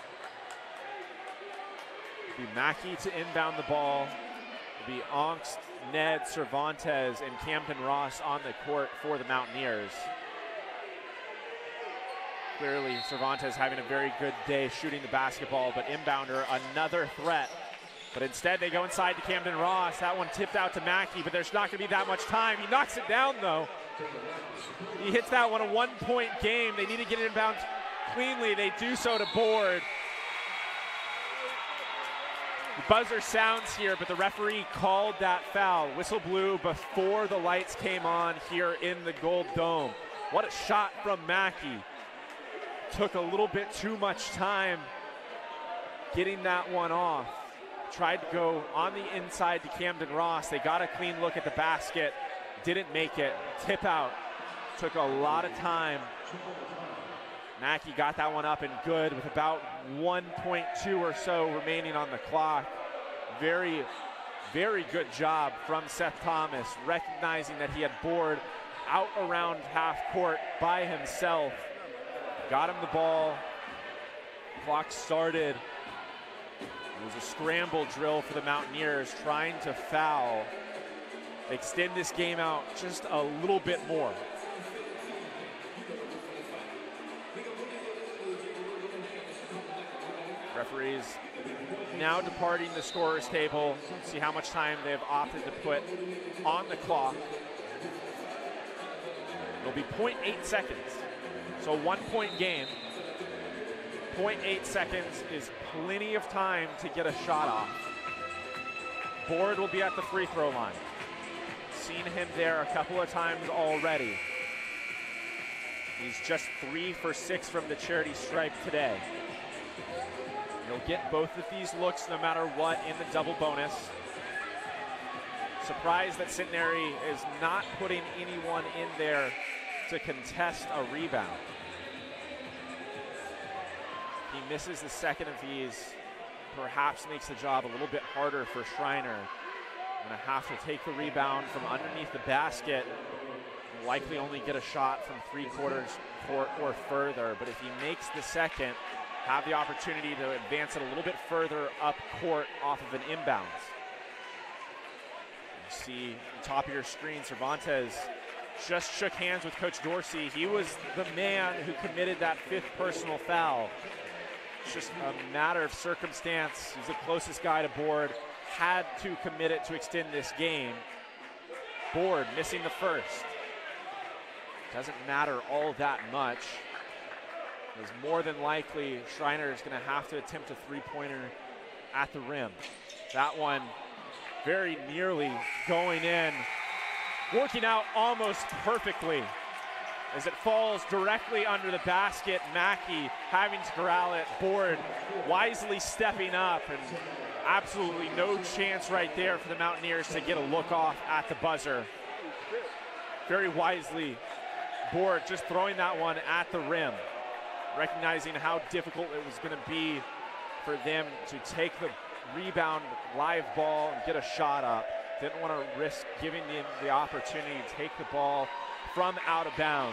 Be Mackey to inbound the ball. It'll be Ongst Ned, Cervantes, and Camden Ross on the court for the Mountaineers. Clearly, Cervantes having a very good day shooting the basketball, but inbounder, another threat. But instead, they go inside to Camden Ross. That one tipped out to Mackey, but there's not going to be that much time. He knocks it down, though. He hits that one, a one-point game. They need to get it inbound cleanly. They do so to Board. The buzzer sounds here, but the referee called that foul. Whistle blew before the lights came on here in the Gold Dome. What a shot from Mackey. Took a little bit too much time getting that one off. Tried to go on the inside to Camden Ross. They got a clean look at the basket. Didn't make it. Tip out. Took a lot of time. Mackey got that one up and good with about 1.2 or so remaining on the clock. Very, very good job from Seth Thomas, recognizing that he had Board out around half court by himself. Got him the ball. Clock started. It was a scramble drill for the Mountaineers, trying to foul, extend this game out just a little bit more. Referees now departing the scorer's table. See how much time they've opted to put on the clock. It'll be 0.8 seconds. So 1-point game. 0.8 seconds is plenty of time to get a shot off. Board will be at the free throw line. Seen him there a couple of times already. He's just 3 for 6 from the charity stripe today. He'll get both of these looks no matter what in the double bonus. Surprised that Centenary is not putting anyone in there to contest a rebound. He misses the second of these, perhaps makes the job a little bit harder for Schreiner. Gonna have to take the rebound from underneath the basket, and likely only get a shot from 3/4 court or further, but if he makes the second, have the opportunity to advance it a little bit further up court off of an inbounds. You see the top of your screen, Cervantes just shook hands with Coach Dorsey. He was the man who committed that 5th personal foul. It's just a matter of circumstance. He's the closest guy to Board. Had to commit it to extend this game. Board missing the first. Doesn't matter all that much. It's more than likely Schreiner is going to have to attempt a 3-pointer at the rim. That one very nearly going in. Working out almost perfectly as it falls directly under the basket. Mackey having to corral it. Board wisely stepping up, and absolutely no chance right there for the Mountaineers to get a look off at the buzzer. Very wisely, Board just throwing that one at the rim, recognizing how difficult it was going to be for them to take the rebound live ball and get a shot up. Didn't want to risk giving them the opportunity to take the ball from out of bounds.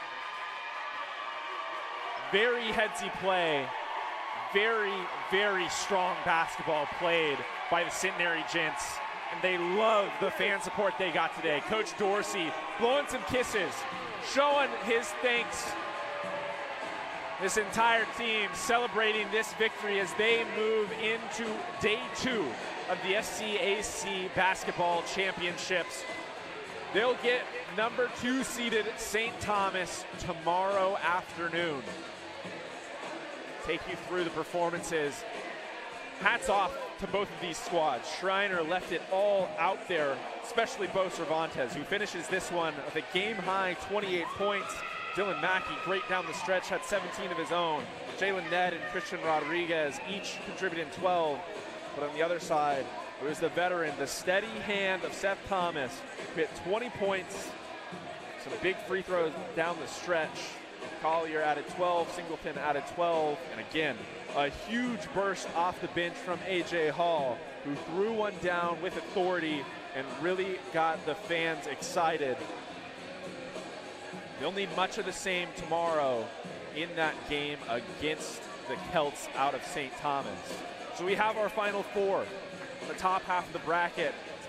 Very headsy play. Very, very strong basketball played by the Centenary Gents. And they love the fan support they got today. Coach Dorsey blowing some kisses, showing his thanks. This entire team celebrating this victory as they move into day 2 of the SCAC basketball championships. They'll get number 2 seeded St. Thomas tomorrow afternoon. Take you through the performances. Hats off to both of these squads. Schreiner left it all out there, especially Bo Cervantes, who finishes this one with a game-high 28 points. Dylan Mackey, great down the stretch, had 17 of his own. Jalen Ned and Christian Rodriguez each contributing 12. But on the other side, it was the veteran, the steady hand of Seth Thomas, who hit 20 points, some big free throws down the stretch. Collier added 12, Singleton added 12, and again, a huge burst off the bench from A.J. Hall, who threw one down with authority and really got the fans excited. They'll need much of the same tomorrow in that game against the Celts out of St. Thomas. So we have our final 4. The top half of the bracket,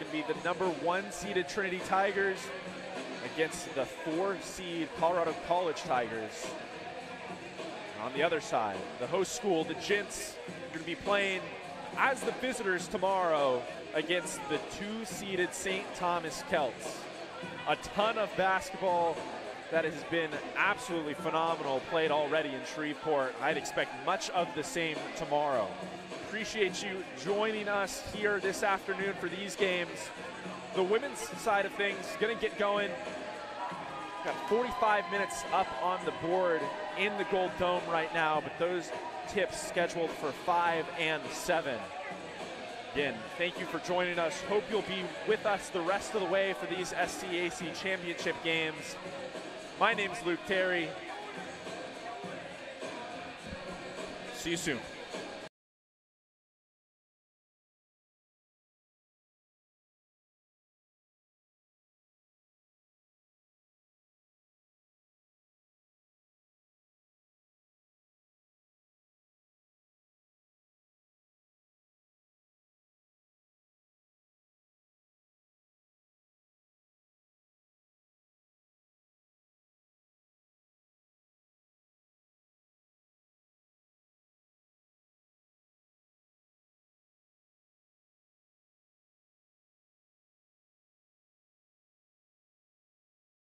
going to be the #1 seeded Trinity Tigers against the 4 seed Colorado College Tigers. On the other side, the host school, the Gents, are going to be playing as the visitors tomorrow against the 2 seeded St. Thomas Celts. A ton of basketball that has been absolutely phenomenal played already in Shreveport. I'd expect much of the same tomorrow. Appreciate you joining us here this afternoon for these games. The women's side of things going to get going. Got 45 minutes up on the board in the Gold Dome right now, but those tips scheduled for 5 and 7. Again, thank you for joining us. Hope you'll be with us the rest of the way for these SCAC championship games. My name's Luke Terry. See you soon.